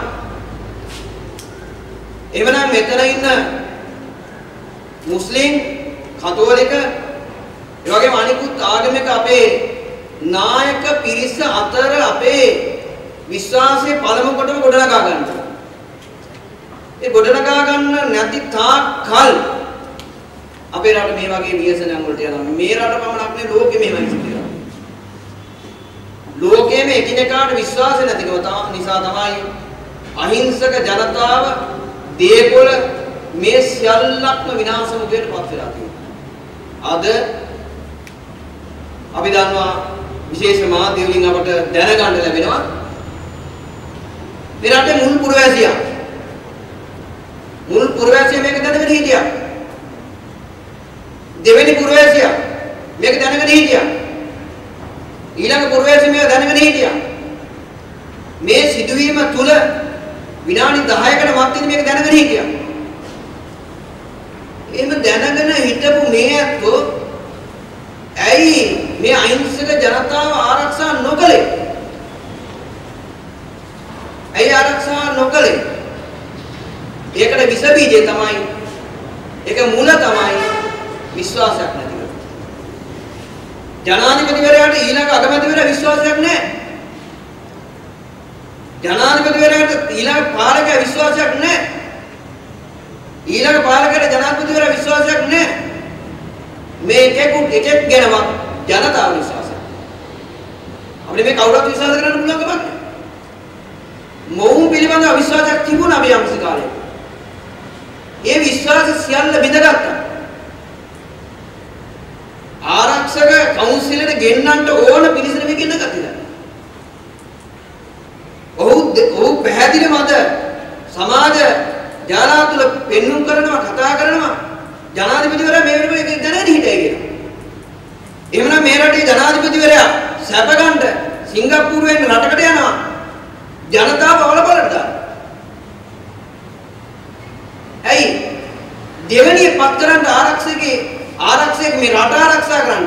එවනම් මෙතන ඉන්න මුස්ලිම් කතෝලික ඒ වගේම අනිකුත් ආගමික අපේ නායක පිරිස අතර අපේ විශ්වාසය පළමු කොටම ගොඩනගා ගන්න. ඒ ගොඩනගා ගන්න නැති තාක් කල් අපේ රට මේ වගේ ව්‍යසනයන් වලට යනවා. මේ රට පමණක් නෙවෙයි ලෝකෙ මෙහෙමයි සිද්ධ ලෝකයේම එකිනෙකාට විශ්වාසය නැතිකම නිසා තමයි අහිංසක ජනතාව දේපොළ මේ සියල්ලක්ම විනාශ මුඛයට පත් වෙලා තියෙන්නේ. අද අපි දන්නවා විශේෂ මාධ්‍ය වලින් අපට දැනගන්න ලැබෙනවා මේ රටේ මුල් පුරවැසියා මුල් පුරවැසියා මේක දැනගෙන හිටියා. දෙවෙනි පුරවැසියා මේක දැනගෙන හිටියා. ඊළඟ පුරවැසියා මේක දැනගෙන හිටියා. මේ සිදුවීම තුල විනාඩි දහයකට මත්තේදී මේක දැනගෙන හිටියා. එහෙම දැනගෙන හිටපු මේ අතෝ ඇයි මේ අහිංසක ජනතාව ආරක්ෂා නොකළේ? ඇයි ආරක්ෂා නොකළේ? ඒකට විස බීජය තමයි ඒක මුල තමයි විශ්වාසයක් නැතිකම. ජනාධිපතිවරයාට ඊළඟ අගමැතිවරයා විශ්වාසයක් නැහැ. ජනාධිපතිවරයාට ඊළඟ පාලකයා විශ්වාසයක් නැහැ. ඊළඟ පාලකයාට ජනාධිපතිවරයා විශ්වාසයක් නැහැ. මේ එකෙකු එකෙක් ගැනවත් ජනතාව විශ්වාසයක්. අපිට මේ කවුරුත් විශ්වාස කරන්න පුළුවන් කමක් නැහැ. මොවුන් පිළිබඳව විශ්වාසයක් තිබුණා අපි යම්සි කාලේ. ඒ විශ්වාස සියල්ල බිඳගත්තා. ආරක්ෂක කවුන්සිලට ගෙන්නන්න ඕන පිළිසර මේක ඉන්න ගතියලා. ඔහු ඔහු පැහැදිලිවම අද සමාජ ජාලා තුල පෙන්눔 කරනවා කතා කරනවා ජනාධිපතිවරයා මේ වෙනකොට ඒක දැනගෙන හිටියයි කියලා. එහෙමනම් මේ රටේ ජනාධිපතිවරයා සැප ගන්න සිංගප්පූරුවෙන් රටකට යනවා. ජනතාව අවලබලට දාන්න. ඇයි? දෙවෙනිය පත් කරන්න ආරක්ෂකගේ ආරක්ෂක මේ රට ආරක්ෂා කරන්න.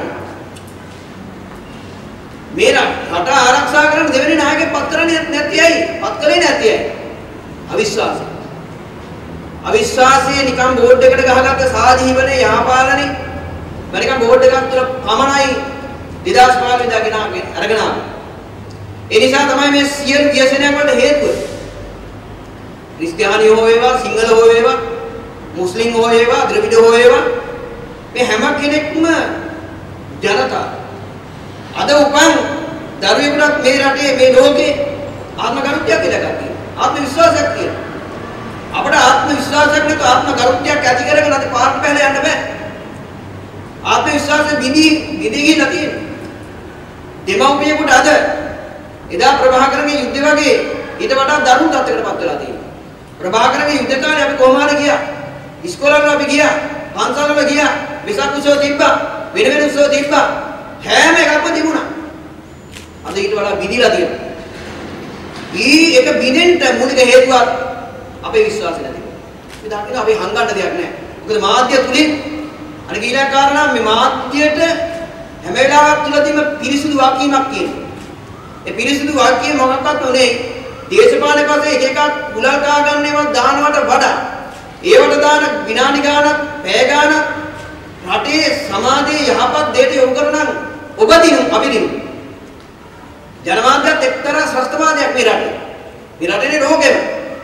මේ රට ආරක්ෂා කරන්න දෙවෙනි නායකයෙක් පත් කරන්නේ නැති ඇයි? පත් කළේ නැති ඇයි? අවිශ්වාසය. අවිශ්වාසය නිකම් බෝඩ් එකට ගහගත්ත සාජීවනේ යහපාලනේ මම නිකම් බෝඩ් එකක් තුල පමණයි දෙදාස් පහළොව ඉඳගෙන අරගෙන ආවේ. ඒ නිසා තමයි මේ සියලු ව්‍යසනයන් වලට හේතුව. ක්‍රිස්තියානි හෝ වේවා, සිංහල හෝ වේවා, මුස්ලිම් හෝ වේවා, ද්‍රවිඩ හෝ වේවා මේ හැම කෙනෙක්ම ජනතාව. අද උපන් දරුවෙකුට මේ රටේ මේ ලෝකේ ආත්ම ගරුත්වයක් ඉඳ ගන්න. ආත්ම විශ්වාසයක් තියෙනවා. අපට ආත්ම විශ්වාසයක් නැත්නම් ආත්ම ගරුත්වයක් ඇති කරගෙන අද පාරට පැනලා යන්න බෑ. ආත්ම විශ්වාසය විදි විදි ගිහිලා තියෙනවා. දෙමව්පියෙකුට අද එදා ප්‍රභාකරගේ යුද්ධය වගේ ඊට වඩා දරුණු තත්යකට පත් වෙලා තියෙනවා. ප්‍රභාකරගේ යුද්ධ කාලේ අපි කොහොම හරි ගියා. ඉස්කෝලවල අපි ගියා. පන්සල්වල ගියා. වෙසක් උත්සව තිබ්බා. වෙන වෙන උත්සව තිබ්බා. හැම එකක්ම තිබුණා. අද ඊට වඩා විදිලා තියෙනවා. ඊ එක බිඳෙන්න මූලික හේතුවක් අපේ විශ්වාසය නැතිකම. අපි දකින්න අපි හංගන්න දෙයක් නැහැ. මොකද මාධ්‍ය තුලින් අර ගිහිලා කාරණා මේ මාධ්‍යයට හැම වෙලාවක් තුලදීම පිරිසිදු වාක්‍යයක් කියනවා. ඒ පිරිසිදු වාක්‍යය මොකක්වත් උනේ දේශපාලන පස්සේ එක එකක් කුලල් කා ගන්නේවත් දානවට වඩා ඒවට දාන විනාඩි ගාණක් පැය ගාණක් රටේ සමාජයේ යහපත් දෙයට යොමු කරන ඔබ දිනු අපි දිනු ජනමාධ්‍යත් එක්තරා ශ්‍රස්තවාදයක් මේ රටේ. මේ රටේ රෝගෙම.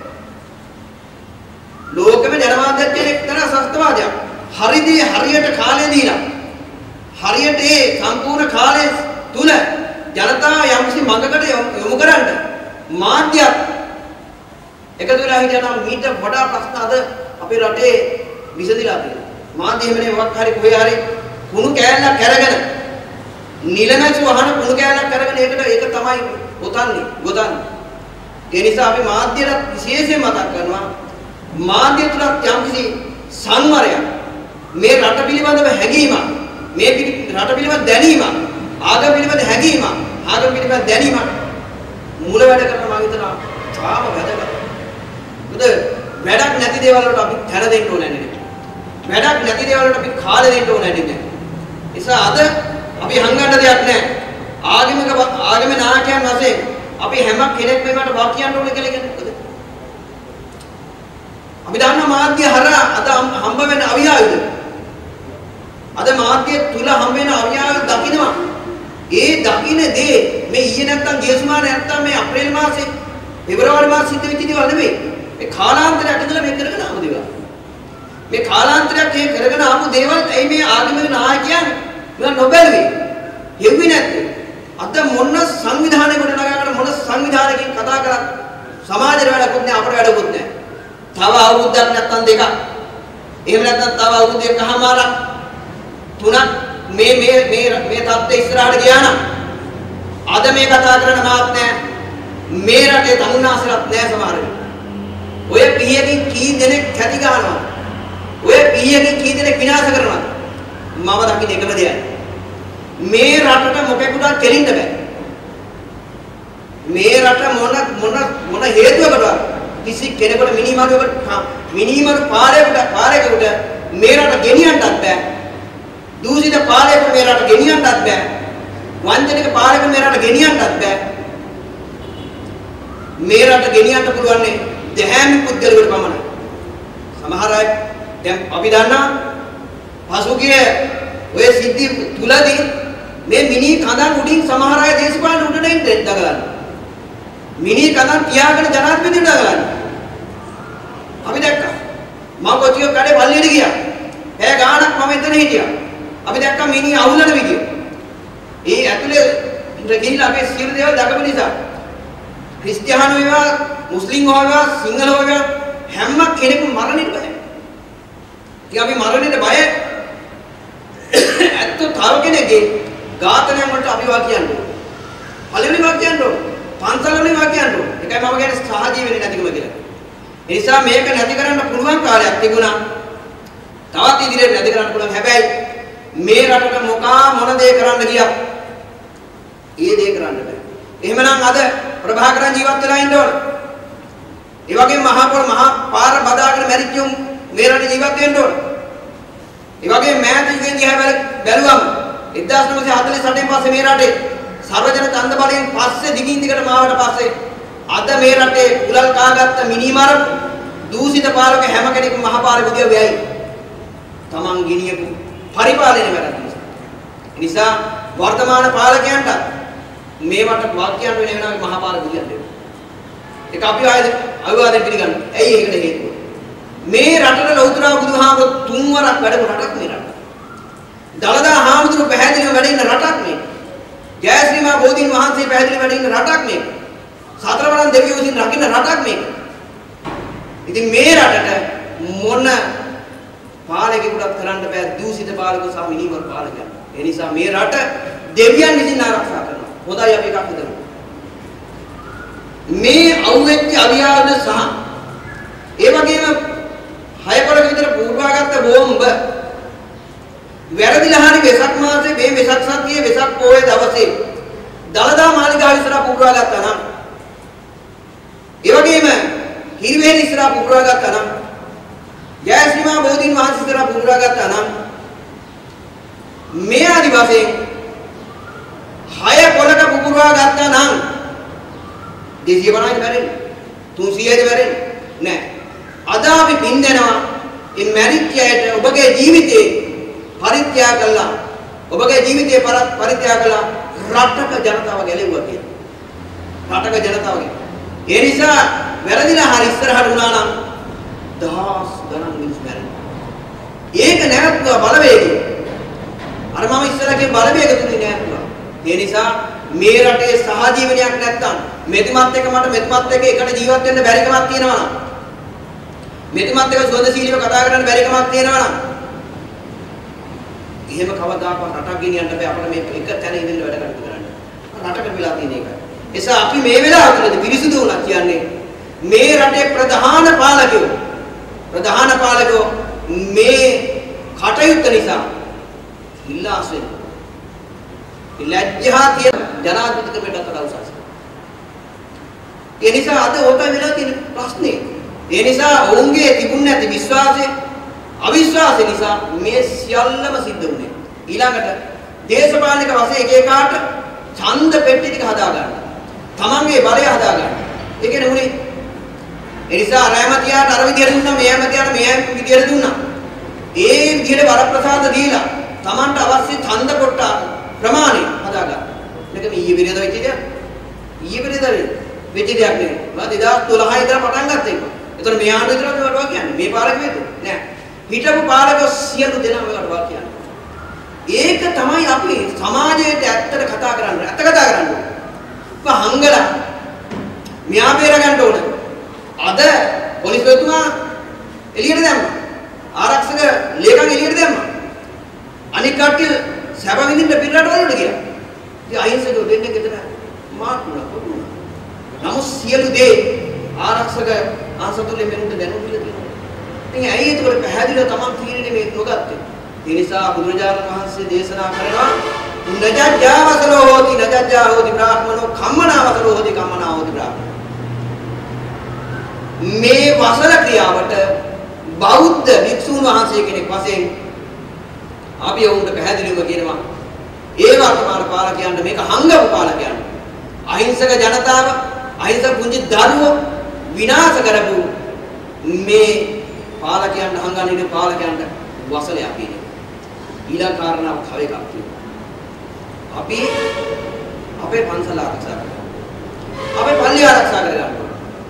ලෝකෙම ජනමාධ්‍යත් කියන එක්තරා ශ්‍රස්තවාදයක්. හරිදී හරියට කාලය දීලා හරියට ඒ සම්පූර්ණ කාලය තුල ජනතාව යම්කිසි මඟකට යොමු කරන්න මාධ්‍යයක් එකතු වෙලා හිටියනම් මීට වඩා ප්‍රශ්න අද අපේ රටේ විසඳිලා තියෙනවා. මාධ්‍ය හැමනේ මොකක් හරි කොහේ හරි කුණු කෑල්ලක් කරගෙන නිලමැසු වහන කුණු කෑල්ලක් කරගෙන ඒකට ඒක තමයි ගොතන්නේ ගොතන්නේ. ඒ නිසා අපි මාධ්‍යයට විශේෂයෙන් මතක් කරනවා මාධ්‍ය තුලත් යම්කිසි සංවරයක් මේ රට පිළිබඳව හැඟීමක් මේ රට පිළිබඳ දැනීමක් ආගම පිළිබඳ හැඟීමක් ආගම පිළිබඳ දැනීමක් මූල වැඩ කරන මම හිතනවා තාම වැදගත්. මොකද වැඩක් නැති දේවල් වලට අපි තැන දෙන්න ඕනේ නේද? වැඩක් නැති දේවල් වලට අපි කාලය දෙන්න ඕනේ නේද? ඒ නිසා අද අපි හංගන්න දෙයක් නැහැ. ආගමික ආගමේ නායකයන් වශයෙන් අපි හැම කෙනෙක්ම මේකට වා කියන්න ඕනේ කියලා කියන්නේ මොකද? අපි දන්නා මාධ්‍ය හරහා අද හම්බ වෙන අවියායුද? අද මාධ්‍ය තුල හම්බ වෙන අවියායුද දකින්නවා. ඒ දකින්න දේ මේ ඊයේ නැත්තම් ගිය සුමානේ නැත්තම් මේ අප්‍රේල් මාසේ පෙබරවාරි මාසේ සිද්ධ වෙච්ච දේවල් නෙමෙයි. මේ කාලාන්තරයක් ඉඳලා මේ කරගෙන ආපු දේවල්. මේ කාලාන්තරයක් මේ කරගෙන ආපු දේවල් ඇයි මේ ආගමික නායකයන් මේවා නොබැලුවේ? හෙව්වේ නැත්තේ. අද මොන සංවිධානයකට නගාගෙන මොන සංවිධානයකින් කතා කරත් සමාජයට වැඩකුත් නැහැ අපට වැඩකුත් නැහැ. තව අවුරුද්දක් නැත්තම් දෙකක්. එහෙම නැත්නම් තව අවුරුදු එකමාරක් තුනක් මේ මේ මේ මේ තත්ත්වය ඉස්සරහට ගියා නම් අද මේ කතා කරන මාත් නැහැ. මේ රටේ තමුන්නාසලත් නැහැ සමහර වෙලාවට. ඔය පිහියකින් කී දෙනෙක් කැටි ගන්නවා. ඔය පිහියකින් කී දෙනෙක් විනාශ කරනවා. මම දකින්න එකම දෙයයි. මේ රටට මොකෙකුටවත් කෙලින්න බෑ. මේ රට මොන මොන මොන හේතුවකටවත් කිසි කෙනෙකුට මිනිමරුවකට මිනිමරු පාරයකට පාරයකට මේ රට ගෙනියන්නත් බෑ. දූෂිත පාරයකට මේ රට ගෙනියන්නත් බෑ. වංචනික පාරයකට මේ රට ගෙනියන්නත් බෑ. මේ රට ගෙනියන්න පුළුවන් දෙහැමි පුද්ගලයෙකුට පමණයි. සමහර අය දැන් අපි දන්නා පසුගිය ඔය සිද්ධි තුලදී මේ මිනි කඳන් උඩින් සමහර අය දේශපාලන උඩට එන්න දගලනවා. මිනි කඳන් තියාගෙන ජනාධිපතිට දගලනවා. අපි දැක්කා. මම කොච්චිය කඩේ පල්ලියට ගියා. පැය ගාණක් මම එතන හිටියා. අපි දැක්කා මිනි අවුලන විදිය. ඒ ඇතුලේ ගිහිල්ලා අපේ සියලු දේවල් දකපු නිසා ක්‍රිස්තියානි වේවා මුස්ලිම් වේවා සිංහල වේවා හැම කෙනෙකුම මරණයට බයයි. ඉතින් අපි මරණයට බයයි. ඇත්ත තව කෙනෙක්ගේ ඝාතනයන් වලට අපි වා කියන්නේ. පළවෙනි වා කියන්නේ පන්සලනේ වා කියන්නේ. ඒකයි මම කියන්නේ සහජී වෙන්නේ නැතිකම කියලා. ඒ නිසා මේක නැති කරන්න පුළුවන් කාලයක් තිබුණා. තවත් ඉදිරියට නැති කරන්න පුළුවන්. හැබැයි මේ රටට මොකා මොන දේ කරන්න ගියා. ඒ දේ කරන්න බෑ. එහෙමනම් අද ප්‍රභාකරන් ජීවත් වෙලා ඉන්න ඕන. ඒ වගේම මහා පොළ මහා පාර බදාගෙන මැරිච්චුම් මේ රටේ ජීවත් වෙන්න ඕන. ඒ වගේම මෑත යුගයෙන් දිහා බැලුවම එක්දාස් නවසිය හතළිස් අටෙන් පස්සේ මේ රටේ සර්වජන ඡන්ද බලයෙන් පස්සේ දිගින් දිගට මාවට පස්සේ අද මේ රටේ කුලල් කාගත්ත මිනිමර දූෂිත පාලක හැම කෙනෙක්ම මහා පාරේ බුදිය වෙයි. Taman ගිනියපු පරිපාලනය වැරදි නිසා. නිසා වර්තමාන පාලකයන්ට මේවට වාක්‍යයන් වෙන වෙනාගේ මහා පාරක කියන්නේ. ඒක අපි ආයද අවිවාදයෙන් පිළිගන්න. ඇයි ඒකට හේතුව? මේ රටට ලෞතර බුදුහාමුදුරු තුන්වරක් වැඩම රටක් මේ රට. දලදා හාමුදුරු පැහැදිලිව වැඩ ඉන්න රටක් මේ. ජයශ්‍රීමා බෝධීන් වහන්සේ පැහැදිලිව වැඩ ඉන්න රටක් මේ. සතරවරන් දෙවියෝ විසින් රකින්න රටක් මේ. ඉතින් මේ රටට මොන පාලකෙකුටත් කරන්න බෑ දූෂිත පාලක සහ මිනිමර පාලකයන්. ඒ නිසා මේ රට දෙවියන් විසින් ආරක්ෂා කරනවා. හොඳයි අපි එකක් හිතමු. මේ අවුෙච්ච අවියාද සහ ඒ වගේම හය පළක විතර පූර්වාගත බෝම්බ වැරදිලා හරි වෙසක් මාසේ මේ වෙසක් සතියේ වෙසක් පොහොය දවසේ දලදා මාලිගාව ඉස්සරහා පූර්වාගත්තා නම් ඒ වගේම හිරිවැල ඉස්සරහා පූර්වාගත්තා නම් ජයශ්‍රීමා බෝධීන් වහන්සේ ඉස්සරහා පූර්වාගත්තා නම් මේ ආදි වශයෙන් හය පොළක පුපුරවාගත්තා නම් දෙසිය පනහයි මැරෙන්නේ තුන්සියයද මැරෙන්නේ නෑ. අද අපි පින් දෙනවා මේ මැරිච්ච අයට ඔබගේ ජීවිතේ පරිත්‍යාග කළා. ඔබගේ ජීවිතේ පරිත්‍යාග කළා රටක ජනතාව ගැලෙව්වා කියලා. රටක ජනතාව. ඒ නිසා වැරදිලා හරි ඉස්සරහට වුණා නම් දහස් ගණන් මිනිස් මැරෙනවා. ඒක නැවතුවා බලවේගය. අර මම ඉස්සරහේ බලවේග තුනේ නැවතුවා. ඒ නිසා මේ රටේ සහජීවනයක් නැත්තම් මෙතුමත් එක මට මෙතුමත් එක එකට ජීවත් වෙන්න බැරි කමක් තියෙනවා නම් මෙතුමත් එක සුවදශීලීව කතා කරන්න බැරි කමක් තියෙනවා නම් එහෙම කවදාකවත් රටක් ගෙනියන්න බෑ අපිට මේ එක තැන ඉඳලා වැඩ කටයුතු කරන්න. රටකට වෙලා තියෙන එක. ඒ නිසා අපි මේ වෙලාවකදී පිරිසුදු වුණා කියන්නේ මේ රටේ ප්‍රධාන පාලකයෝ ප්‍රධාන පාලකයෝ මේ කටයුත්ත නිසා ඉල්ලාස් වෙනවා. ලැජ්ජා තියෙන ජනාධිපතිකමට අතර උසස්. ඒ නිසා අද ඕකයි වෙලා තියෙන ප්‍රශ්නේ. ඒ නිසා ඔවුන්ගේ තිබුණ නැති විශ්වාසය අවිශ්වාසය නිසා මේ සියල්ලම සිද්ධ වුණේ. ඊළඟට දේශපාලනික වශයෙන් එක එකාට ඡන්ද පෙට්ටි ටික හදා ගන්න. තමන්ගේ බලය හදා ගන්න. ඒක නෙුනේ. ඒ නිසා රාමතියාට අර විදියට දුන්නා මේ ඇමතියාට මේ විදියට දුන්නා. ඒ විදියට වරප්‍රසාද දීලා තමන්ට අවශ්‍ය ඡන්ද කොට ප්‍රමාණය හදා ගන්න. මේක මේ ඊයේ පෙරේද වෙච්ච දෙයක්. ඊයේ පෙරේද වෙච්ච දෙයක් නෙවෙයි. මම දෙදාස් දොළහ ඉඳලා පටන් ගත්ත එක. ඒතර මේ ආණ්ඩුව විතරක් මේවට වා කියන්නේ. මේ පාලක වේද? නෑ. හිටපු පාලකෝ සියලු දෙනා මේවට වා කියන්නේ. ඒක තමයි අපි සමාජයට ඇත්තට කතා කරන්නේ. ඇත්ත කතා කරන්නේ. ඔබ හංගලා මෙයා බේර ගන්න ඕන. අද පොලිස්පතිතුමා එළියට දැම්මා. ආරක්ෂක ලේකම් එළියට දැම්මා. අනික කට්ටිය සැප විඳින්න පිටරට වලට ගියා. ඉතින් අහිංසකව දෙන්නේ ගෙදර මාට්ටුණා පොඩුණා. නමුත් සියලු දේ ආරක්ෂක ආසතුලේ මෙන්ට දැනුම් දීලා තියෙනවා. ඉතින් ඇයි ඒක පැහැදිලිව තමන් තීරණය මේ නොගත්තේ? ඒ නිසා බුදුරජාණන් වහන්සේ දේශනා කරනවා නජජ්ජාවසලෝ හෝති නජජ්ජා හෝති බ්‍රාහ්මනෝ කම්මනාවසලෝ හෝති කම්මනා හෝති බ්‍රාහ්මනෝ. මේ වසල ක්‍රියාවට බෞද්ධ භික්ෂුන් වහන්සේ කෙනෙක් වශයෙන් අපි වුන්ට පැහැදිලිව කියනවා ඒ වර්තමාන පාලකයන්ට මේක හංගපු පාලකයන්ට අහිංසක ජනතාව අහිංසක පුංචි දරුවෝ විනාශ කරපු මේ පාලකයන්ට හංගන්නේ පාලකයන්ට වසලයක් කියන්නේ ඊළඟ කාරණාව තව එකක් තියෙනවා අපි අපේ පන්සල ආරක්ෂා කරනවා අපේ පල්ලිය ආරක්ෂා කරගන්නවා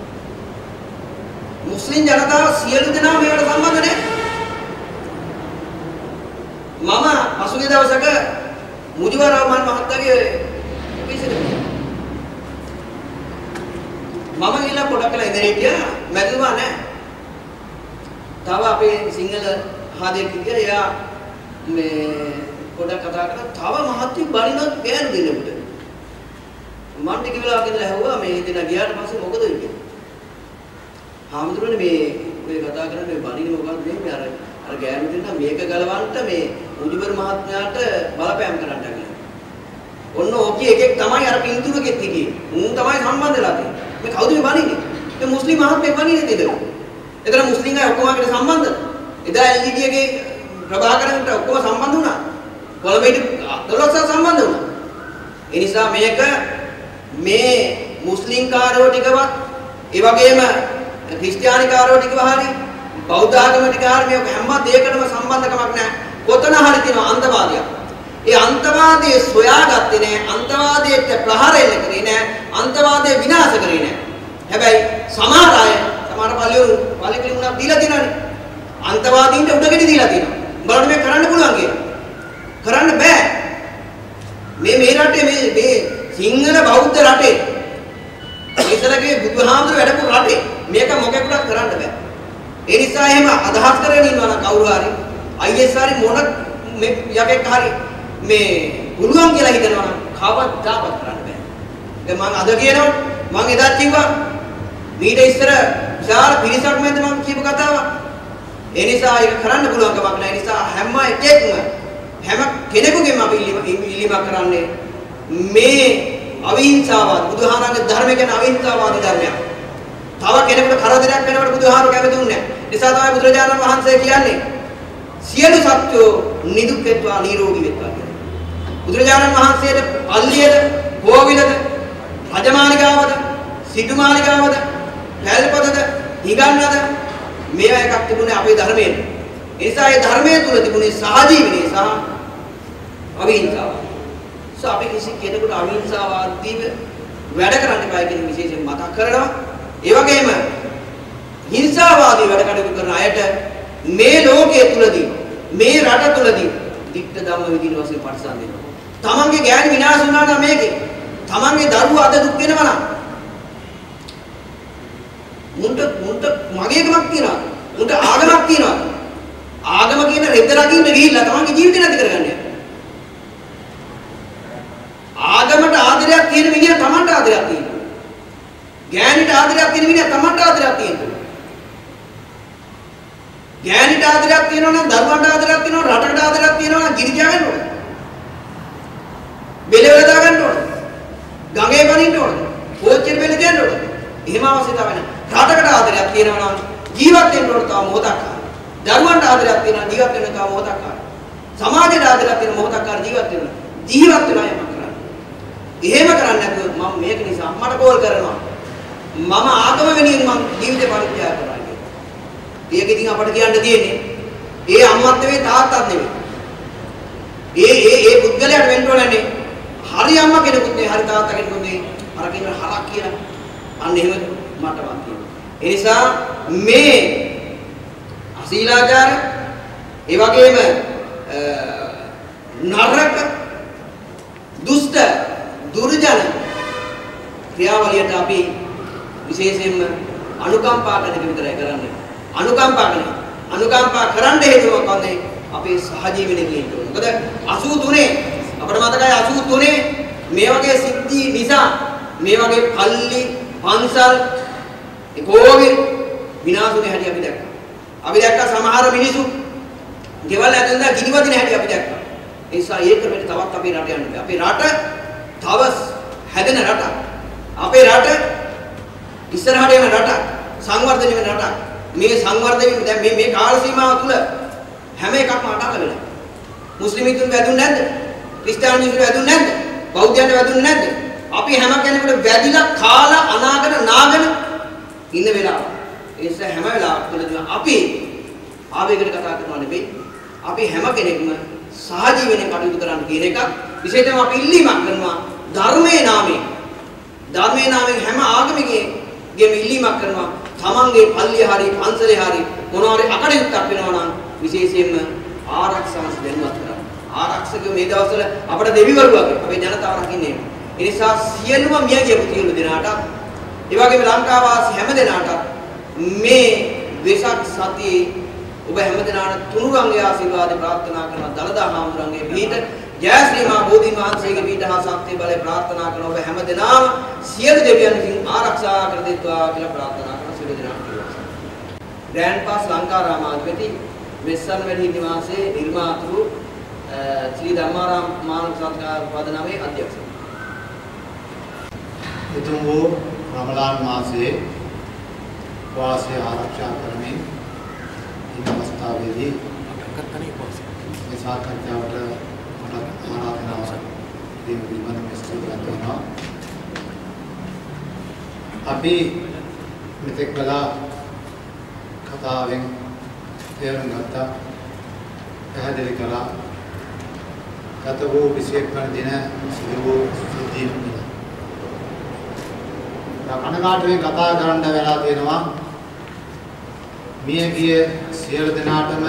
මුස්ලිම් ජනතාව සියලු දෙනා මේවට සම්බන්ධ නැහැ මම පසුගිය දවසක මුජිබුර් රහමාන් මහත්තයාගේ ඔෆිසෙට ගියා. මම ගිහලා පොඩක් වෙලා ඉඳලා හිටියා මැදුමා නැහැ. තව අපේ සිංහල හදේ කිව්වා එයා මේ පොඩක් කතා කරලා තව මහත්තයෙක් බණිනවත් බෑන දෙන්නකොට. මම ටික වෙලාවක් ඉඳලා ඇහුවා මේ දෙනා ගියාට පස්සේ මොකද වෙන්නේ? හාමුදුරනේ මේ ඔය කතා කරන්නේ බණින මොකක්ද මේ අර අර ගෑනු දෙන්නා මේක ගලවන්න මේ මුජිබුර් මහත්මයාට බලපෑම් කරන්න කියලා. ඔන්න ඕකේ එකෙක් තමයි අර පින්තුරකෙත් හිටියේ. උන් තමයි සම්බන්ධ වෙලා තියෙන්නේ. මේ කවුද මේ බණින්නේ? මේ මුස්ලිම් මහත්මයෙක් බණින්නේ නේද? එතන මුස්ලිම් අය ඔක්කොම එකට සම්බන්ධද? එදා එල් ඩී ටීගේ ප්‍රභාකරන්ට ඔක්කොම සම්බන්ධ වුණා. කොළඹට දොළොස් සම්බන්ධ වුණා. ඒ නිසා මේක මේ මුස්ලිම් කාරෝ ටිකවත් ඒ වගේම ක්‍රිස්තියානි කාරෝ ටිකව හරි බෞද්ධ ආගම ටික හරි මේ හැම දෙයකටම සම්බන්ධකමක් නැහැ. කොතන හරි තියෙන අන්ධවාදයක්. ඒ අන්තවාදයේ සොයාගත්තේ නැහැ. අන්තවාදයට ප්‍රහාර එල්ල කරේ නැහැ. අන්තවාදය විනාශ කරේ නැහැ. හැබැයි සමහර අය සමහර පල්ලිවරු පල්ලිකලින් උනක් දීලා තියෙනවානේ. අන්තවාදීන්ට උඩගෙඩි දීලා තියෙනවා. බලන්න මේ කරන්න පුළුවන් කියලා. කරන්න බෑ. මේ මේ රටේ මේ මේ සිංහල බෞද්ධ රටේ ඉස්සරගේ බුදුහාමුදුර වැඩපු රටේ මේක මොකෙකුටත් කරන්න බෑ. ඒ නිසා එහෙම අදහස් කරගෙන ඉන්නවා නම් කවුරු හරි අයි එස් හරි මොන මේ යකෙක් හරි මේ පුළුවන් කියලා හිතනවා නම් කවදාවත් කරන්න බෑ. දැන් මම අද කියනවා මම එදා කිව්වා මීට ඉස්සර විශාල පිරිසක් මැද මම කියපු කතාවක්. ඒ නිසා ඒක කරන්න පුළුවන් කමක් නැහැ. ඒ නිසා හැම එකෙක්ම හැම කෙනෙකුගේම අපි ඉල්ලීමක් කරන්නේ මේ අවිහිංසාවාද බුදුහාමගේ ධර්මය කියන්නේ අවිහිංසාවාදී ධර්මයක්. තව කෙනෙකුට කරදරයක් වෙනකොට බුදුහාම කැමති උන්නේ නැහැ. නිසා තමයි බුදුරජාණන් වහන්සේ කියන්නේ සියලු සත්වෝ නිදුක් වෙත්වා නිරෝගී වෙත්වා කියලා. බුදුරජාණන් වහන්සේට පල්ලියද, කෝවිලද, රජමාලිගාවද, සිටුමාලිගාවද, පැල්පතද, හිඟන්නද මේවා එකක් තිබුණේ අපේ ධර්මයේ. ඒ නිසා ඒ ධර්මයේ තුල තිබුණේ සහජීවනයේ සහ අවිහිංසාව. සෝ අපි කිසි කෙනෙකුට අවිහිංසාවාදීව වැඩ කරන්න එපා කියන විශේෂයෙන් මතක් කරනවා. ඒ වගේම හිංසාවාදී වැඩ කටයුතු කරන අයට මේ ලෝකයේ තුලදී මේ රට තුලදී දික්ත ධම්ම විදින වශයෙන් පරිසම් දෙනවා. තමන්ගේ ගෑණි විනාශ වුණා නම් මේකේ තමන්ගේ දරුවෝ අද දුක් වෙනවා නම් මුන්ට මුන්ට මගේකමක් තියනවා. මුන්ට ආගමක් තියනවා. ආගම කියන රෙද්ද රකින්න ගිහිල්ලා තමන්ගේ ජීවිතය නැති කරගන්නේ. ආගමට ආදරයක් තියෙන මිනිහා තමන්ට ආදරයක් තියෙනවා. ගෑණිට ආදරයක් තියෙන මිනිහා තමන්ට ආදරයක් තියෙනවා. ගෑණිට ආදරයක් තියෙනවා නම් දරුවන්ට ආදරයක් තියෙනවා රටකට ආදරයක් තියෙනවා නම් ගිනි තියාගන්න ඕනේ. බෙලවල දාගන්න ඕනේ. ගඟේ බනින්න ඕනේ. පෝච්චියට බෙල දෙන්න ඕනේ. එහෙම අවශ්‍යතාවය නැහැ. රටකට ආදරයක් තියෙනවා නම් ජීවත් වෙන්න ඕනේ තව මොහොතක්. දරුවන්ට ආදරයක් තියෙනවා ජීවත් වෙන්න තව මොහොතක්. සමාජයට ආදරයක් තියෙන මොහොතක් ජීවත් වෙන්න. ජීවත් වෙනවා යමක් කරන්න. එහෙම කරන්නේ නැතුව මම මේක නිසා අම්මට කෝල් කරනවා. මම ආගම වෙනුවෙන් මම ජීවිතේ පරිත්‍යාග කරනවා. ඒක ඉතින් අපට කියන්න තියෙන්නේ ඒ අම්මත් නෙවෙයි තාත්තත් නෙවෙයි. ඒ ඒ ඒ පුද්ගලයාට වෙන්න ඕනනේ හරි අම්මා කෙනෙකුත් නෙවෙයි හරි තාත්තා කෙනෙකුත් නෙවෙයි අර කියන හරක් කියලා. අන්න එහෙම මටවත් තියෙනවා. ඒ නිසා මේ අශීලාචාර ඒ වගේම නරක දුෂ්ට දුර්ජන ක්‍රියාවලියට අපි විශේෂයෙන්ම අනුකම්පා කරන එක විතරයි කරන්නේ. අනුකම්පා කරන අනුකම්පා කරන්න හේතුව මොකද? අපේ සහජීවනයේ තියෙන්න ඕන. මොකද අසූ තුනේ අපිට මතකයි අසූ තුනේ මේ වගේ සිද්ධි නිසා මේ වගේ පල්ලි පන්සල් කෝවිල් විනාශුනේ හැටි අපි දැක්කා. අපි දැක්කා සමහර මිනිසු ගෙවල් ඇතුළේ ගිනිවදින හැටි අපි දැක්කා. ඒ නිසා ඒක මෙන්න තවත් අපේ රට යන්න බෑ. අපේ රට තව හැදෙන රටක්. අපේ රට ඉස්සරහට යන රටක්. සංවර්ධනය වෙන රටක්. මේ සංවර්ධනය දැන් මේ මේ කාල සීමාව තුළ හැම එකක්ම අටහල වෙනවා. මුස්ලිම් මිතුන් වැදුන්නේ නැද්ද? ක්‍රිස්තියානි මිතුන් වැදුන්නේ නැද්ද? බෞද්ධයන්ට වැදුන්නේ නැද්ද? අපි හැම කෙනෙකුට වැදිලා කාලා අනාගත නාගෙන ඉන්න වෙලාව. ඒ නිසා හැම වෙලාවක තුළදී අපි ආවේගයට කතා කරනවා නෙවෙයි. අපි හැම කෙනෙක්ම සහජීවනයේ කටයුතු කරන්න කියන එක විශේෂයෙන්ම අපි ඉල්ලීමක් කරනවා ධර්මයේ නාමයෙන්. ධර්මයේ නාමයෙන් හැම ආගමිකයෙක් ගෙම ඉල්ලීමක් කරනවා තමන්ගේ පල්ලිය හරි පන්සලේ හරි මොනවා හරි අකටයුත්තක් වෙනවා නම් විශේෂයෙන්ම ආරක්ෂාව දැනුවත් කරගන්න. ආරක්ෂකයෝ මේ දවස්වල අපේ දෙවිවරු වගේ අපේ ජනතාව රකින්නේ. ඒ නිසා සියලුම මිය ගියපු සියලු දෙනාට ඒ වගේම ලංකා වාසී හැම දෙනාට මේ වෙසක් සතියේ ඔබ හැම දෙනාට තුනුරුවන්ගේ ආශිර්වාද ප්‍රාර්ථනා කරන දලදා හාමුදුරන්ගේ පිහිට ජයශ්‍රී මා බෝධීන් වහන්සේගේ පිහිට හා ශක්තිය බලය ප්‍රාර්ථනා කරන ඔබ හැම දෙනාම සියලු දෙවියන් විසින් ආරක්ෂා කර දෙත්වා කියලා ප්‍රාර්ථනා කරන සියලු දෙනාට ග්‍රෑන්ඩ් පාස් ලංකාරාමාධිපති වෙස්සන් වැඩි නිවාසයේ නිර්මාතෘ ශ්‍රී ධර්මාරාම මානව සංස්කාර පදනමේ අධ්‍යක්ෂ
උතුම් වූ රමලාන් මාසයේ වාසය ආරක්ෂා කරමින් ඉන්න අවස්ථාවේදී මේ සාකච්ඡාවට මට ආරාධනාවක් දෙන්න පිළිබඳ මෙස්ටර් ගන්නවා. අපි මෙතෙක් කළා කතාවෙන් තේරුම් ගත්තා පැහැදිලි කළා ගත වූ විසිඑක් වන දින සිදු වූ සිද්ධීන් ගැන. කනගාටුවෙන් කතා කරන්න වෙලා තියෙනවා. මියගිය සියලු දෙනාටම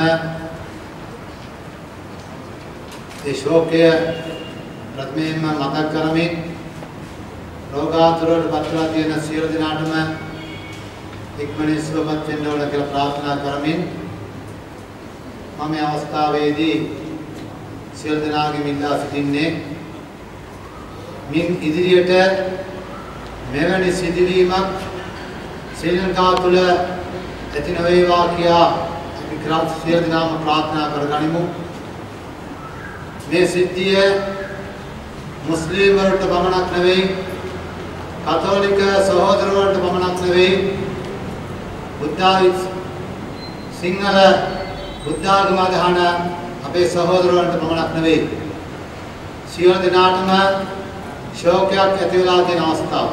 ඒ ශෝකය ප්‍රථමයෙන්ම මතක් කරමින් රෝගාතුරට පත්වලා තියෙන සියලු දෙනාටම ඉක්මනින් සුවපත් වෙන්න ඕන කියලා ප්‍රාර්ථනා කරමින් මම මේ අවස්ථාවේදී සියලු දෙනාගේ මිල්ලා සිටින්නේ මින් ඉදිරියට මෙවැනි සිදුවීමක් ශ්‍රී ලංකාව තුළ ඇති නොවේවා කියා අපි ග්‍රාම සියලු දෙනාම ප්‍රාර්ථනා කරගනිමු. මේ සිද්ධිය මුස්ලිම් වලට පමණක් නෙවෙයි, කතෝලික සහෝදරවන්ට පමණක් නෙවෙයි, බුද්ධාගම සිංහල බුද්ධාගම අදහන අපේ සහෝදරවන්ට පමණක් නෙවෙයි, සියලු දෙනාටම ශෝකයක් ඇති වෙලා තියෙන අවස්ථාව.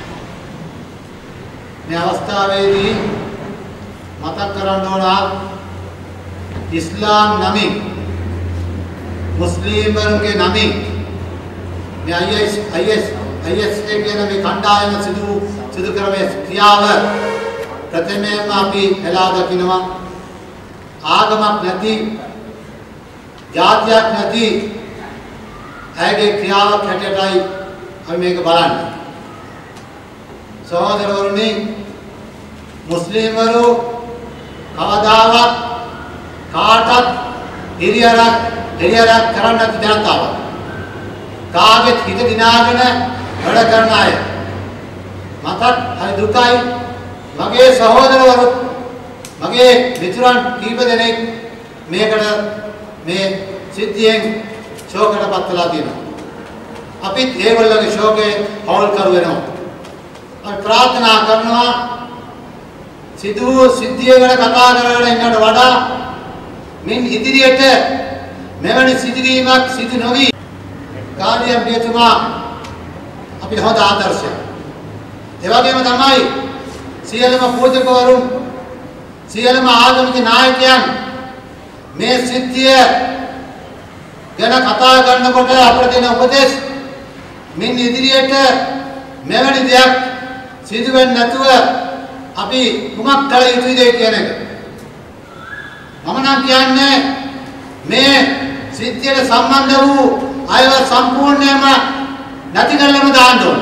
මේ අවස්ථාවේදී මතක් කරන්න ඕන ඉස්ලාම් නමින් මුස්ලිම්වරුන්ගේ නමින් මේ I S I S I S කියන මේ කණ්ඩායම සිදු සිදු කරන මේ ක්‍රියාව ප්‍රථමයෙන්ම අපි එලා දකිනවා. ආගමක් නැති, ජාතියක් නැති ඇගේ ක්‍රියාවක් හැටියටයි අපි මේක බලන්නේ. සහෝදරවරුනි, මුස්ලිම්වරු කවදාවත් කාටත් හිරියරක් හිරියරක් කරන්න නැති ජනතාවක්. කාගෙත් හිත දිනාගෙන වැඩ කරන අය. මටත් හරි දුකයි. මගේ සහෝදරවරු, මගේ මිතුරන් කීප දෙනෙක් මේකට මේ සිද්ධියෙන් ශෝකයටපත් වෙලා තියෙනවා. අපිත් ඒගොල්ලෝගේ ශෝකේ හවුල් කරු වෙනවා. අපි ප්‍රාර්ථනා කරනවා සිදු සිද්ධිය ගැන කතා කරගෙන ඉන්නට වඩා මින් ඉදිරියට මෙවැනි සිදුවීමක් සිදු නොවි කාර්යම් පියතුමා අපි හොඳ ආදර්ශයක්. ඒ වගේම තමයි සියලුම පූජකවරුන්, සියලුම ආගමික නායකයන් මේ සිද්ධිය ගැන කතා කරනකොට අපට දෙන උපදෙස් මින් ඉදිරියට මෙවැනි දෙයක් සිදු වෙන්නේ නැතුව අපි කුමක් කළ යුතුද කියන එක. මම නම් කියන්නේ මේ සිද්ධියට සම්බන්ධ වූ අයව සම්පූර්ණයෙන්ම නැති කරලම දාන්න ඕන.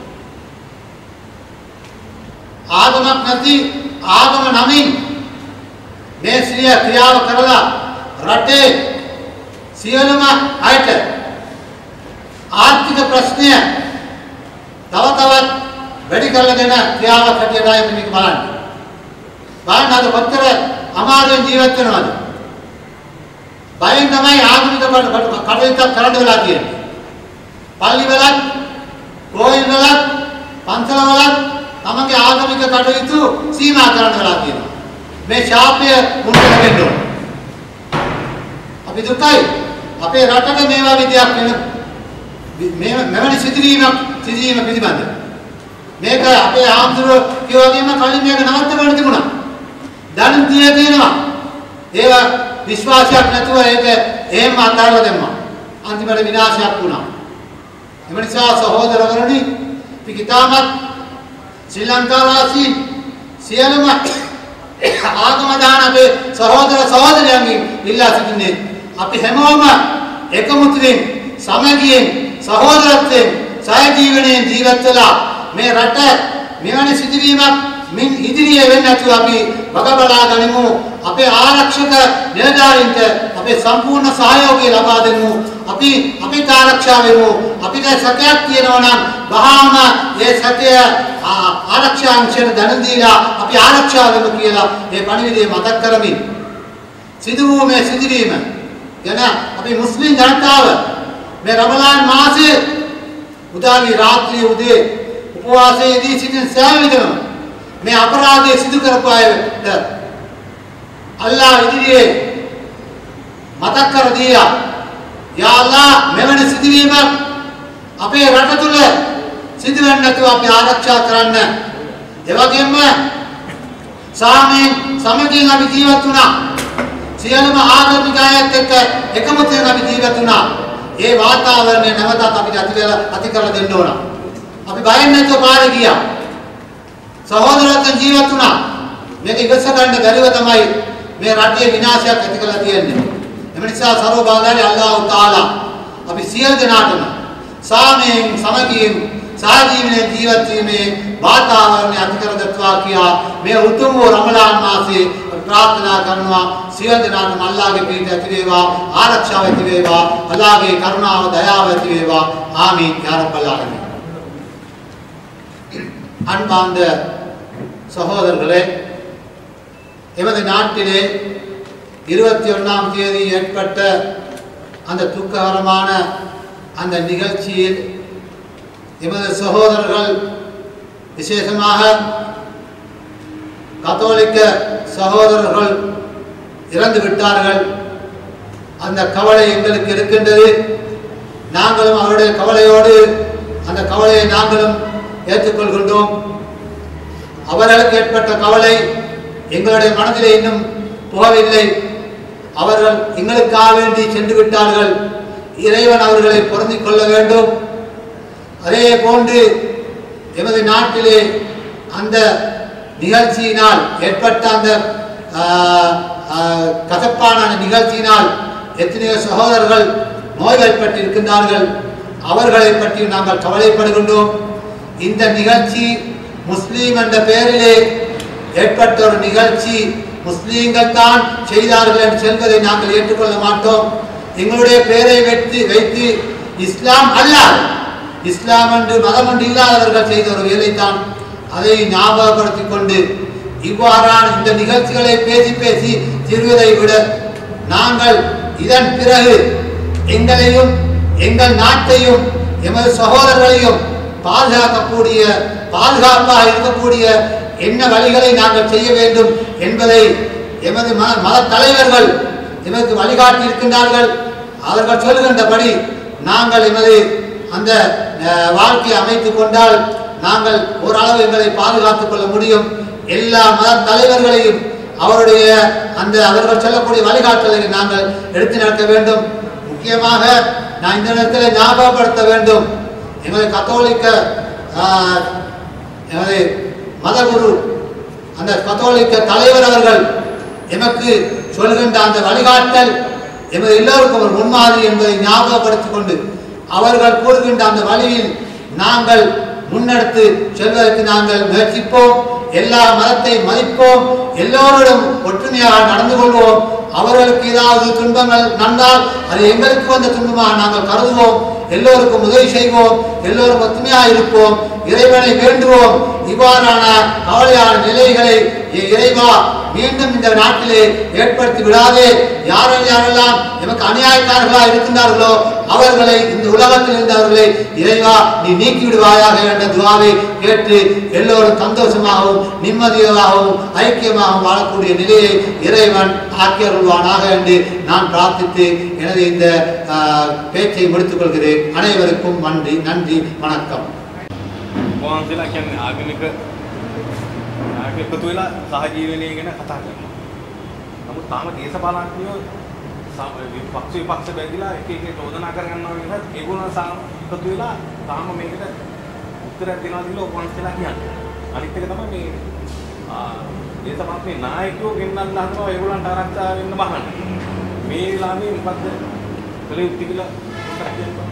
ආගමක් නැති ආගම නමින් මේ සිය ක්‍රියාව කරලා රටේ සියලුම අයට ආර්ථික ප්‍රශ්නය තව තවත් වැඩි කරගෙන ක්‍රියාවක් හැටියටයි මේක බලන්නේ. බලන්න අද කොච්චර අමාරුවෙන් ජීවත් වෙනවද? බයෙන් තමයි ආගමික කටයුතු කරන්න වෙලා තියෙන්නේ. පල්ලි වලත්, කෝයිල් වලත්, පන්සල වලත් තමන්ගේ ආගමික කටයුතු සීමා කරන්න වෙලා තියෙනවා. මේ ශාපය මුල්ට දෙන්න ඕන. අපි දුකයි. අපේ රටක මේවා විදියක් වෙන මේ මෙවැනි සිදුවීමක් සිදුවීම පිළිබඳ මේක අපේ ආම්දුර කියවගේම කලින් මේක නවත්ත ගන්න තිබුණා. දැන් තියලා තියෙනවා. ඒවා විශ්වාසයක් නැතුව ඒක එහෙම අතාරලා දැම්මා. අන්තිමට විනාශයක් වුණා. එම නිසා සහෝදරවරුනි, අපි කිතාමත් ශ්‍රී ලංකා වාසී සියලුම ආගම දාන අපේ සහෝදර සහෝදරයන්ගෙන් ඉල්ලා සිටින්නේ අපි හැමෝම එකමුතුවෙන් සමගියෙන් සහෝදරත්වයෙන් සහජීවනයෙන් ජීවත් වෙලා මේ රට මෙවැනි සිදුවීමක් මින් ඉදිරියේ වෙන්නේ නැතුව අපි වග බලා ගනිමු. අපේ ආරක්ෂක නිලධාරීන්ට අපේ සම්පූර්ණ සහයෝගය ලබා දෙමු. අපි අපිට ආරක්ෂා වෙමු. අපිට සැකයක් තියෙනවා නම් වහාම ඒ සැකය ආරක්ෂා අංශයට දැනුම් දීලා අපි ආරක්ෂා වෙමු කියලා මේ පණිවිඩය මතක් කරමින් සිදු වූ මේ සිදුවීම ගැන අපි මුස්ලිම් ජනතාව මේ රමලාන් මාසයේ උදාවි රාත්‍රියේ උදේ උපවාසයේදී සිටින සෑම විටම මේ අපරාධය සිදු කරපු අයට අල්ලාහ් ඉදිරියේ මතක් කර දීලා යා අල්ලාහ් මෙවැනි සිදුවීමක් අපේ රට තුල සිදු වෙන්නේ නැතුව අපි ආරක්ෂා කරන්න. ඒ වගේම සාමයෙන් සමගියෙන් අපි ජීවත් වුණා. සියලුම ආගමික අයත් එක්ක එකමුතුවෙන් අපි ජීවත් වුණා. ඒ වාතාවරණය නැවතත් අපිට ඇති වෙලා ඇති කරලා දෙන්න ඕන. අපි බයෙන් නැතුව පාරේ ගියා. සහෝදරත්වයෙන් ජීවත් වුණා. මේක ඉවස ගන්න බැරිව තමයි මේ රටේ විනාශයක් ඇති කරලා තියෙන්නේ. එම නිසා සර්ව බාධාරි අල්ලාහ් තාලා අපි සියලු දෙනාටම සාමයෙන් සමගියෙන් සාජීවනයේ ජීවත් වීමේ වාතාවරණය ඇති කර දත්වා කියා මේ උතුම් වූ රමලාන් මාසයේ ප්‍රාර්ථනා කරනවා සියලු දෙනාටම අල්ලාහගේ ප්‍රීතිය ඇති වේවා ආරක්ෂාව ඇති වේවා අල්ලාහගේ කරුණාව දයාව ඇති වේවා ආමීන් යා රබ්බල් ආලමීන්. அன்பார்ந்த சகோதரர்களே, எமது நாட்டிலே இருபத்தி ஒன்றாம் தேதி ஏற்பட்ட அந்த துக்ககரமான அந்த நிகழ்ச்சியில் எமது சகோதரர்கள் விசேஷமாக கத்தோலிக்க சகோதரர்கள் இறந்து விட்டார்கள். அந்த கவலை எங்களுக்கு இருக்கின்றது. நாங்களும் அவருடைய கவலையோடு அந்த கவலையை நாங்களும் ஏற்றுக்கொள்கின்றோம். அவர்களுக்கு ஏற்பட்ட கவலை எங்களுடைய மனதிலே இன்னும் போகவில்லை. அவர்கள் எங்களுக்காக வேண்டி சென்று விட்டார்கள். இறைவன் அவர்களை பொருந்திக் கொள்ள வேண்டும். அதே போன்று எமது நாட்டிலே அந்த நிகழ்ச்சியினால் ஏற்பட்ட அந்த கசப்பான நிகழ்ச்சியினால் எத்தனையோ சகோதரர்கள் நோய்வாய்ப்பட்டிருக்கின்றார்கள். அவர்களை பற்றி நாங்கள் கவலைப்படுகின்றோம். இந்த நிகழ்ச்சி முஸ்லீம் என்ற பெயரிலே ஏற்பட்ட ஒரு நிகழ்ச்சி. முஸ்லீம்கள் தான் செய்தார்கள் என்று சொல்வதை நாங்கள் ஏற்றுக்கொள்ள மாட்டோம். எங்களுடைய பெயரை வைத்து வைத்து இஸ்லாம் அல்லாத இஸ்லாம் என்று மதம் என்று இல்லாதவர்கள் செய்த ஒரு வேலைத்தான். அதை ஞாபகப்படுத்திக் கொண்டு இவ்வாறான இந்த நிகழ்ச்சிகளை பேசி பேசி தீர்வதை விட நாங்கள் இதன் பிறகு எங்களையும் எங்கள் நாட்டையும் எமது சகோதரர்களையும் பாதுகாக்கக்கூடிய பாதுகாப்பாக இருக்கக்கூடிய என்ன வழிகளை நாங்கள் செய்ய வேண்டும் என்பதை எமது மத தலைவர்கள் எமக்கு வழிகாட்டி இருக்கின்றார்கள். அவர்கள் சொல்கின்றபடி நாங்கள் எமது அந்த வாழ்க்கையை அமைத்துக் கொண்டால் நாங்கள் ஓரளவு எங்களை பாதுகாத்துக் கொள்ள முடியும். எல்லா மத தலைவர்களையும் அவருடைய அந்த அவர்கள் சொல்லக்கூடிய வழிகாட்டலை நாங்கள் எடுத்து நடக்க வேண்டும். முக்கியமாக நான் இந்த நேரத்தில் ஞாபகப்படுத்த வேண்டும், எமது கத்தோலிக்க எமது மதகுரு அந்த கத்தோலிக்க தலைவர் அவர்கள் எமக்கு சொல்கின்ற அந்த வழிகாட்டல் எமது எல்லோருக்கும் ஒரு முன்மாதிரி என்பதை ஞாபகப்படுத்திக் கொண்டு அவர்கள் கூறுகின்ற அந்த வழியில் நாங்கள் முன்னெடுத்து செல்வதற்கு நாங்கள் முயற்சிப்போம். எல்லா மதத்தை மதிப்போம். எல்லோரிடம் ஒற்றுமையாக நடந்து கொள்வோம். அவர்களுக்கு ஏதாவது துன்பங்கள் நடந்தால் அது எங்களுக்கு வந்த துன்பமாக நாங்கள் கருதுவோம். எல்லோருக்கும் உதவி செய்வோம். எல்லோரும் ஒற்றுமையாக இருப்போம். இறைவனை வேண்டுவோம். இவ்வாறான கவலையான நிலைகளை இறைவா மீண்டும் இந்த நாட்டிலே ஏற்படுத்தி விடாதே. யாரெல்லாம் யாரெல்லாம் எமக்கு அநியாயக்காரர்களாக இருக்கின்றார்களோ அவர்களை இந்த உலகத்தில் இருந்தவர்களை இறைவா நீ நீக்கி விடுவாயாக என்ற துவாவை கேட்டு எல்லோரும் சந்தோஷமாகவும் நிம்மதியாகவும் ஐக்கியமாகவும் வாழக்கூடிய நிலையை இறைவன் ஆக்கியருள்வானாக என்று நான் பிரார்த்தித்து எனது இந்த பேச்சை முடித்துக் கொள்கிறேன். அனைவருக்கும் நன்றி நன்றி வணக்கம். එකතු වෙලා සහජීවනය ගැන කතා කරනවා. නමුත් තාම දේශපාලඥයෝ පක්ෂ විපක්ෂ බැඳිලා එක එක චෝදනා කරගන්නවා කියලා ඒගොල්ලෝ එකතු වෙලා තාම මේකට උත්තරයක් දෙනවා කියලා ඔපන්ස්ලා කියන්නේ. අනිත් එක තමයි මේ දේශපාලන නායකයෝ ගෙන්නන්න හදනවා ඒගොල්ලන්ට ආරක්ෂා වෙන්න බහන්න. මේ වෙලාවේ මොකද්ද කළ යුත්තේ කියලා උත්තරයක් දෙන්න.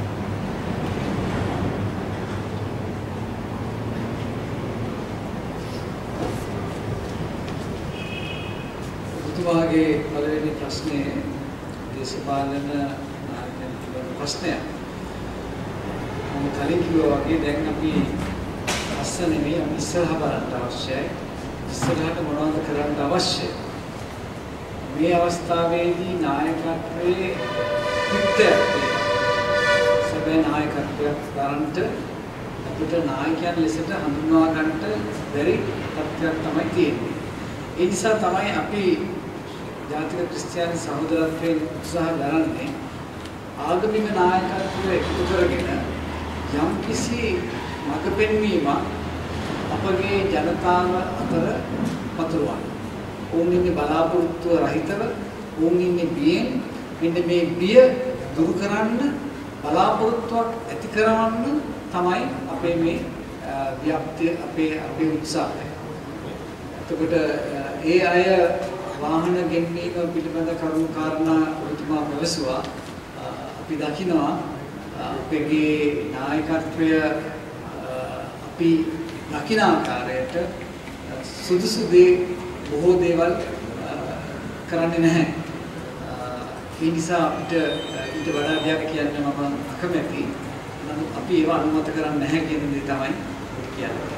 ඔබතුමාගේ පළවෙනි ප්‍රශ්නේ දේශපාලන නායකයන් කියන ප්‍රශ්නයක්. මම කලින් කිව්වා වගේ දැන් අපි අස්ස නෙමෙයි අපි ඉස්සරහ බලන්න අවශ්‍යයි. ඉස්සරහට මොනවද කරන්න අවශ්‍ය? මේ අවස්ථාවේදී නායකත්වයේ පිටතේ සබේ නායකත්වයක් ගන්නට අපිට නායකයන් ලෙසට හඳුන්වා ගන්නට බැරි තත්ත්වයක් තමයි තියෙන්නේ. ඒ නිසා තමයි අපි ජාතික ක්‍රිස්තියානි සහෝදරත්වයෙන් උත්සාහ කරන්නේ ආගමික නායකත්වය එකතු කරගෙන යම්කිසි මඟ පෙන්වීමක් අපගේ ජනතාව අතර පතුරවන්න. ඔවුන් ඉන්නේ බලාපොරොත්තු රහිතව, ඔවුන් ඉන්නේ බියෙන්. මෙන්න මේ බිය දුරු කරන්න බලාපොරොත්තුවක් ඇති කරවන්න තමයි අපේ මේ ව්‍යාප්තිය අපේ අපේ උත්සාහය. එතකොට ඒ අය වාහන ගෙන්වීම පිළිබඳ කරුණු කාරණා ඔබතුමා පැවසුවා. අපි දකිනවා අපගේ නායකත්වය අපි දකින ආකාරයට සුදුසු දේ බොහෝ දේවල් කරන්නේ නැහැ. ඒ නිසා අපිට ඊට වඩා දෙයක් කියන්න මම අකමැතියි. නමුත් අපි ඒව අනුමත කරන්නේ නැහැ කියන දේ තමයි කියන්නේ.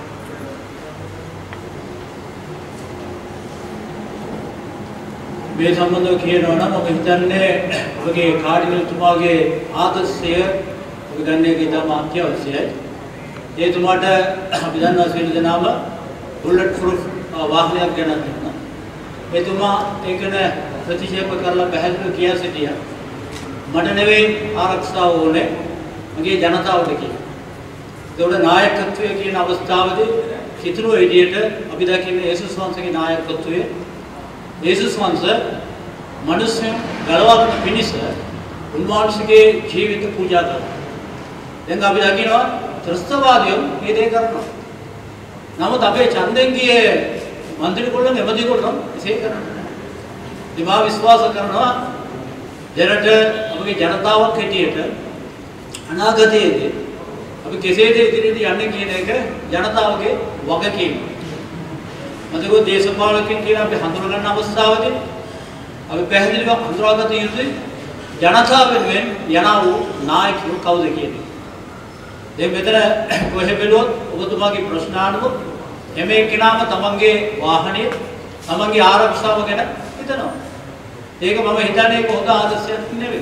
මේ සම්බන්ධව කියනවා නම් ඔබ හිතන්නේ ඔබගේ කාර්යතුමාගේ ආදර්ශය ඔබ ගන්න එක ඉතාම අත්‍යවශ්‍යයි. ඒ තුමාට අපි දන්නවා සියලු දෙනාම බුලට් ප්‍රූෆ් වාහනයක් ගැන දන්නවා. එතුමා ඒකන ප්‍රතික්ෂේප කරලා පැහැදිලිව කියා සිටියා. මට නෙවෙයි ආරක්ෂාව ඕනේ මගේ ජනතාවට කියලා. ඒකට නායකත්වය කියන අවස්ථාවේදී හිතන විදියට අපි දකින්නේ යේසුස් වහන්සේගේ නායකත්වය. යේසුස් වහන්සේ මිනිස්සුන් ගලවන්න පිණිස උන්වහන්සේගේ ජීවිත පූජා කළා. දැන් අපි දකිනවා ත්‍රිස්තවාදියෝ මේ දේ කරනවා. නමුත් අපේ ඡන්දෙන් ගියේ මන්ත්‍රී කොල්ලන් එමදි කොල්ලන් එසේ කරන්නේ නැහැ. දිවා විශ්වාස කරනවා දැනට අපගේ ජනතාවක් හැටියට අනාගතයේදී අපි කෙසේද ඉදිරියට යන්නේ කියන එක ජනතාවගේ වගකීම. මතකෝ දේශපාලකයන් කියන අපි හඳුනා ගන්න අවස්ථාවේදී අපි පැහැදිලිව හඳුනාගත යුතුයි ජනතාව වෙනුවෙන් යනා වූ නායකයෝ කවුද කියන්නේ. දැන් මෙතන කොහෙ බැලුවොත් ඔබතුමාගේ ප්‍රශ්න අනුව එමේ කෙනාම තමන්ගේ වාහනේ තමන්ගේ ආරක්ෂාව ගැන හිතනවා. ඒක මම හිතන්නේ කොහොමද ආදර්ශයක් නෙවෙයි.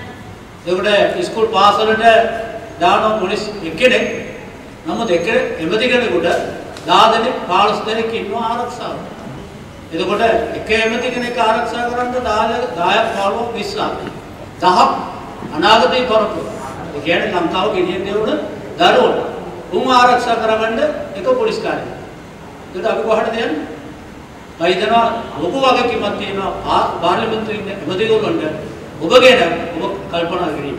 ඒකට ඉස්කෝල පාසලට දාන පොලිස් එක්කෙනෙක් නමුත් එක්ක එමෙති කෙනෙකුට දහ දෙනෙක් පහළොස් දෙනෙක් ඉන්නවා ආරක්ෂාව. එතකොට එක එමෙති කෙනෙක් ආරක්ෂා කරන්න දහයක් පහළොස් විස්සක් දහක් අනාගතේ කරපු. ඒ කියන්නේ ලංකාව ගෙනියන දේවල් දරුවෝ උන් ආරක්ෂා කරගන්න එක පොලිස් කාර්යයක්. ඒකට අපි කොහටද යන්නේ? වයිදනවා ලොකු වගකීමක් තියෙනවා පාර්ලිමේන්තුවේ ඉන්න එමෙතිවරුන්ට ඔබ ගැන ඔබ කල්පනා කිරීම.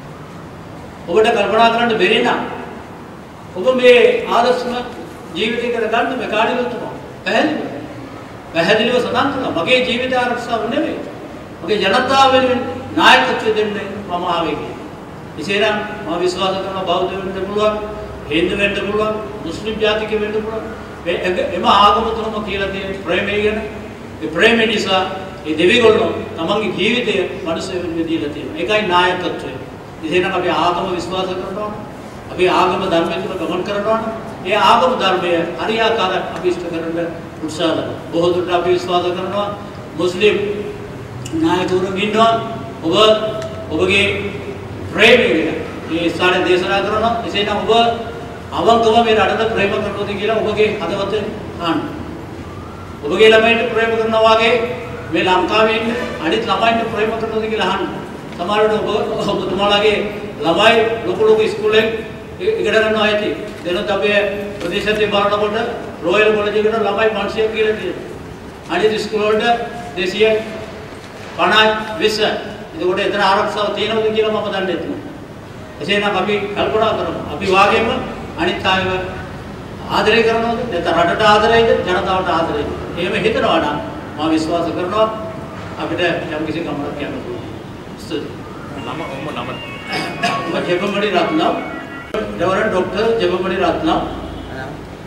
ඔබට කල්පනා කරන්න බැරි නම් ඔබ මේ ආදර්ශමත් ජීවිතය කරගන්න මේ කාර්යවලතුමා පැහැදිලිව පැහැදිලිව සඳහන් කරනවා මගේ ජීවිත ආරක්ෂාව නෙවෙයි මගේ ජනතාව වෙනුවෙන් නායකත්වය දෙන්නේ මම ආවේ කියලා. එසේනම් මම විශ්වාස කරනවා බෞද්ධ වෙන්න පුළුවන්, හින්දු වෙන්න පුළුවන්, මුස්ලිම් ජාතික වෙන්න පුළුවන්. එම ආගම තුනම කියලා තියෙන ප්‍රේමය ගැන ඒ ප්‍රේමය නිසා ඒ දෙවිගොල්ලෝ තමන්ගේ ජීවිතය මනුස්ස වෙනුවෙන් දීලා තියෙනවා. ඒකයි නායකත්වය. එසේනම් අපි ආගම විශ්වාස කරනවා. අපි ආගම ධර්මය තුළ ගමන් කරනවා. ඒ ආගම ධර්මය හරියාකාරව අපි ඉෂ්ට කරන්න උත්සාහ කරනවා. බොහෝ දුරට අපි විශ්වාස කරනවා මුස්ලිම් නායකවරුන් ඉන්නවා. ඔබ ඔබගේ ප්‍රේමය ගැන මේ ස්ථානයේ දේශනා කරනවා. එසේනම් ඔබ අවංකව මේ රටට ප්‍රේම කරනවාද කියලා ඔබගේ හදවතෙන් අහන්න. ඔබගේ ළමයින්ට ප්‍රේම කරනවා වගේ මේ ලංකාවේ ඉන්න අනිත් ළමයින්ට ප්‍රේම කරනවාද කියලා අහන්න. සමහරවිට ඔබ ඔබතුමාලාගේ ළමයි ලොකු ලොකු ඉස්කෝලේ ඉගෙන ගන්නවා ඇති. දැනත් අපේ ප්‍රදේශයේ බලනකොට රොයල් කොලෙජ් එකට ළමයි පන්සියයක් කියලා තියෙනවා. අනිත් ඉස්කෝල වලට දෙසිය පනස් විස්ස. ඒකෝට එතන ආරක්ෂාව තියෙනවද කියලා මම දන්නේ නැහැ. එසේනම් අපි කල්පනා කරමු. අපි වාගේම අනිත් අයව ආදරය කරනවද? නැත්නම් රටට ආදරයද? ජනතාවට ආදරයද? එහෙම හිතනවා නම් මම විශ්වාස කරනවා අපිට යම් කිසි ගමනක් යන්න පුළුවන්. ස්තුතියි. නම ඔම නම. මම ජෙබමඩි රත්නම්. රෙවරන්ඩ් ડોક્ટર ජෙබමඩි රත්නම්.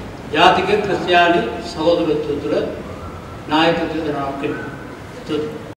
ජාතික ක්‍රිස්තියානි සහෝදරත්වය තුළ නායකත්වය දරනවා. ස්තුතියි.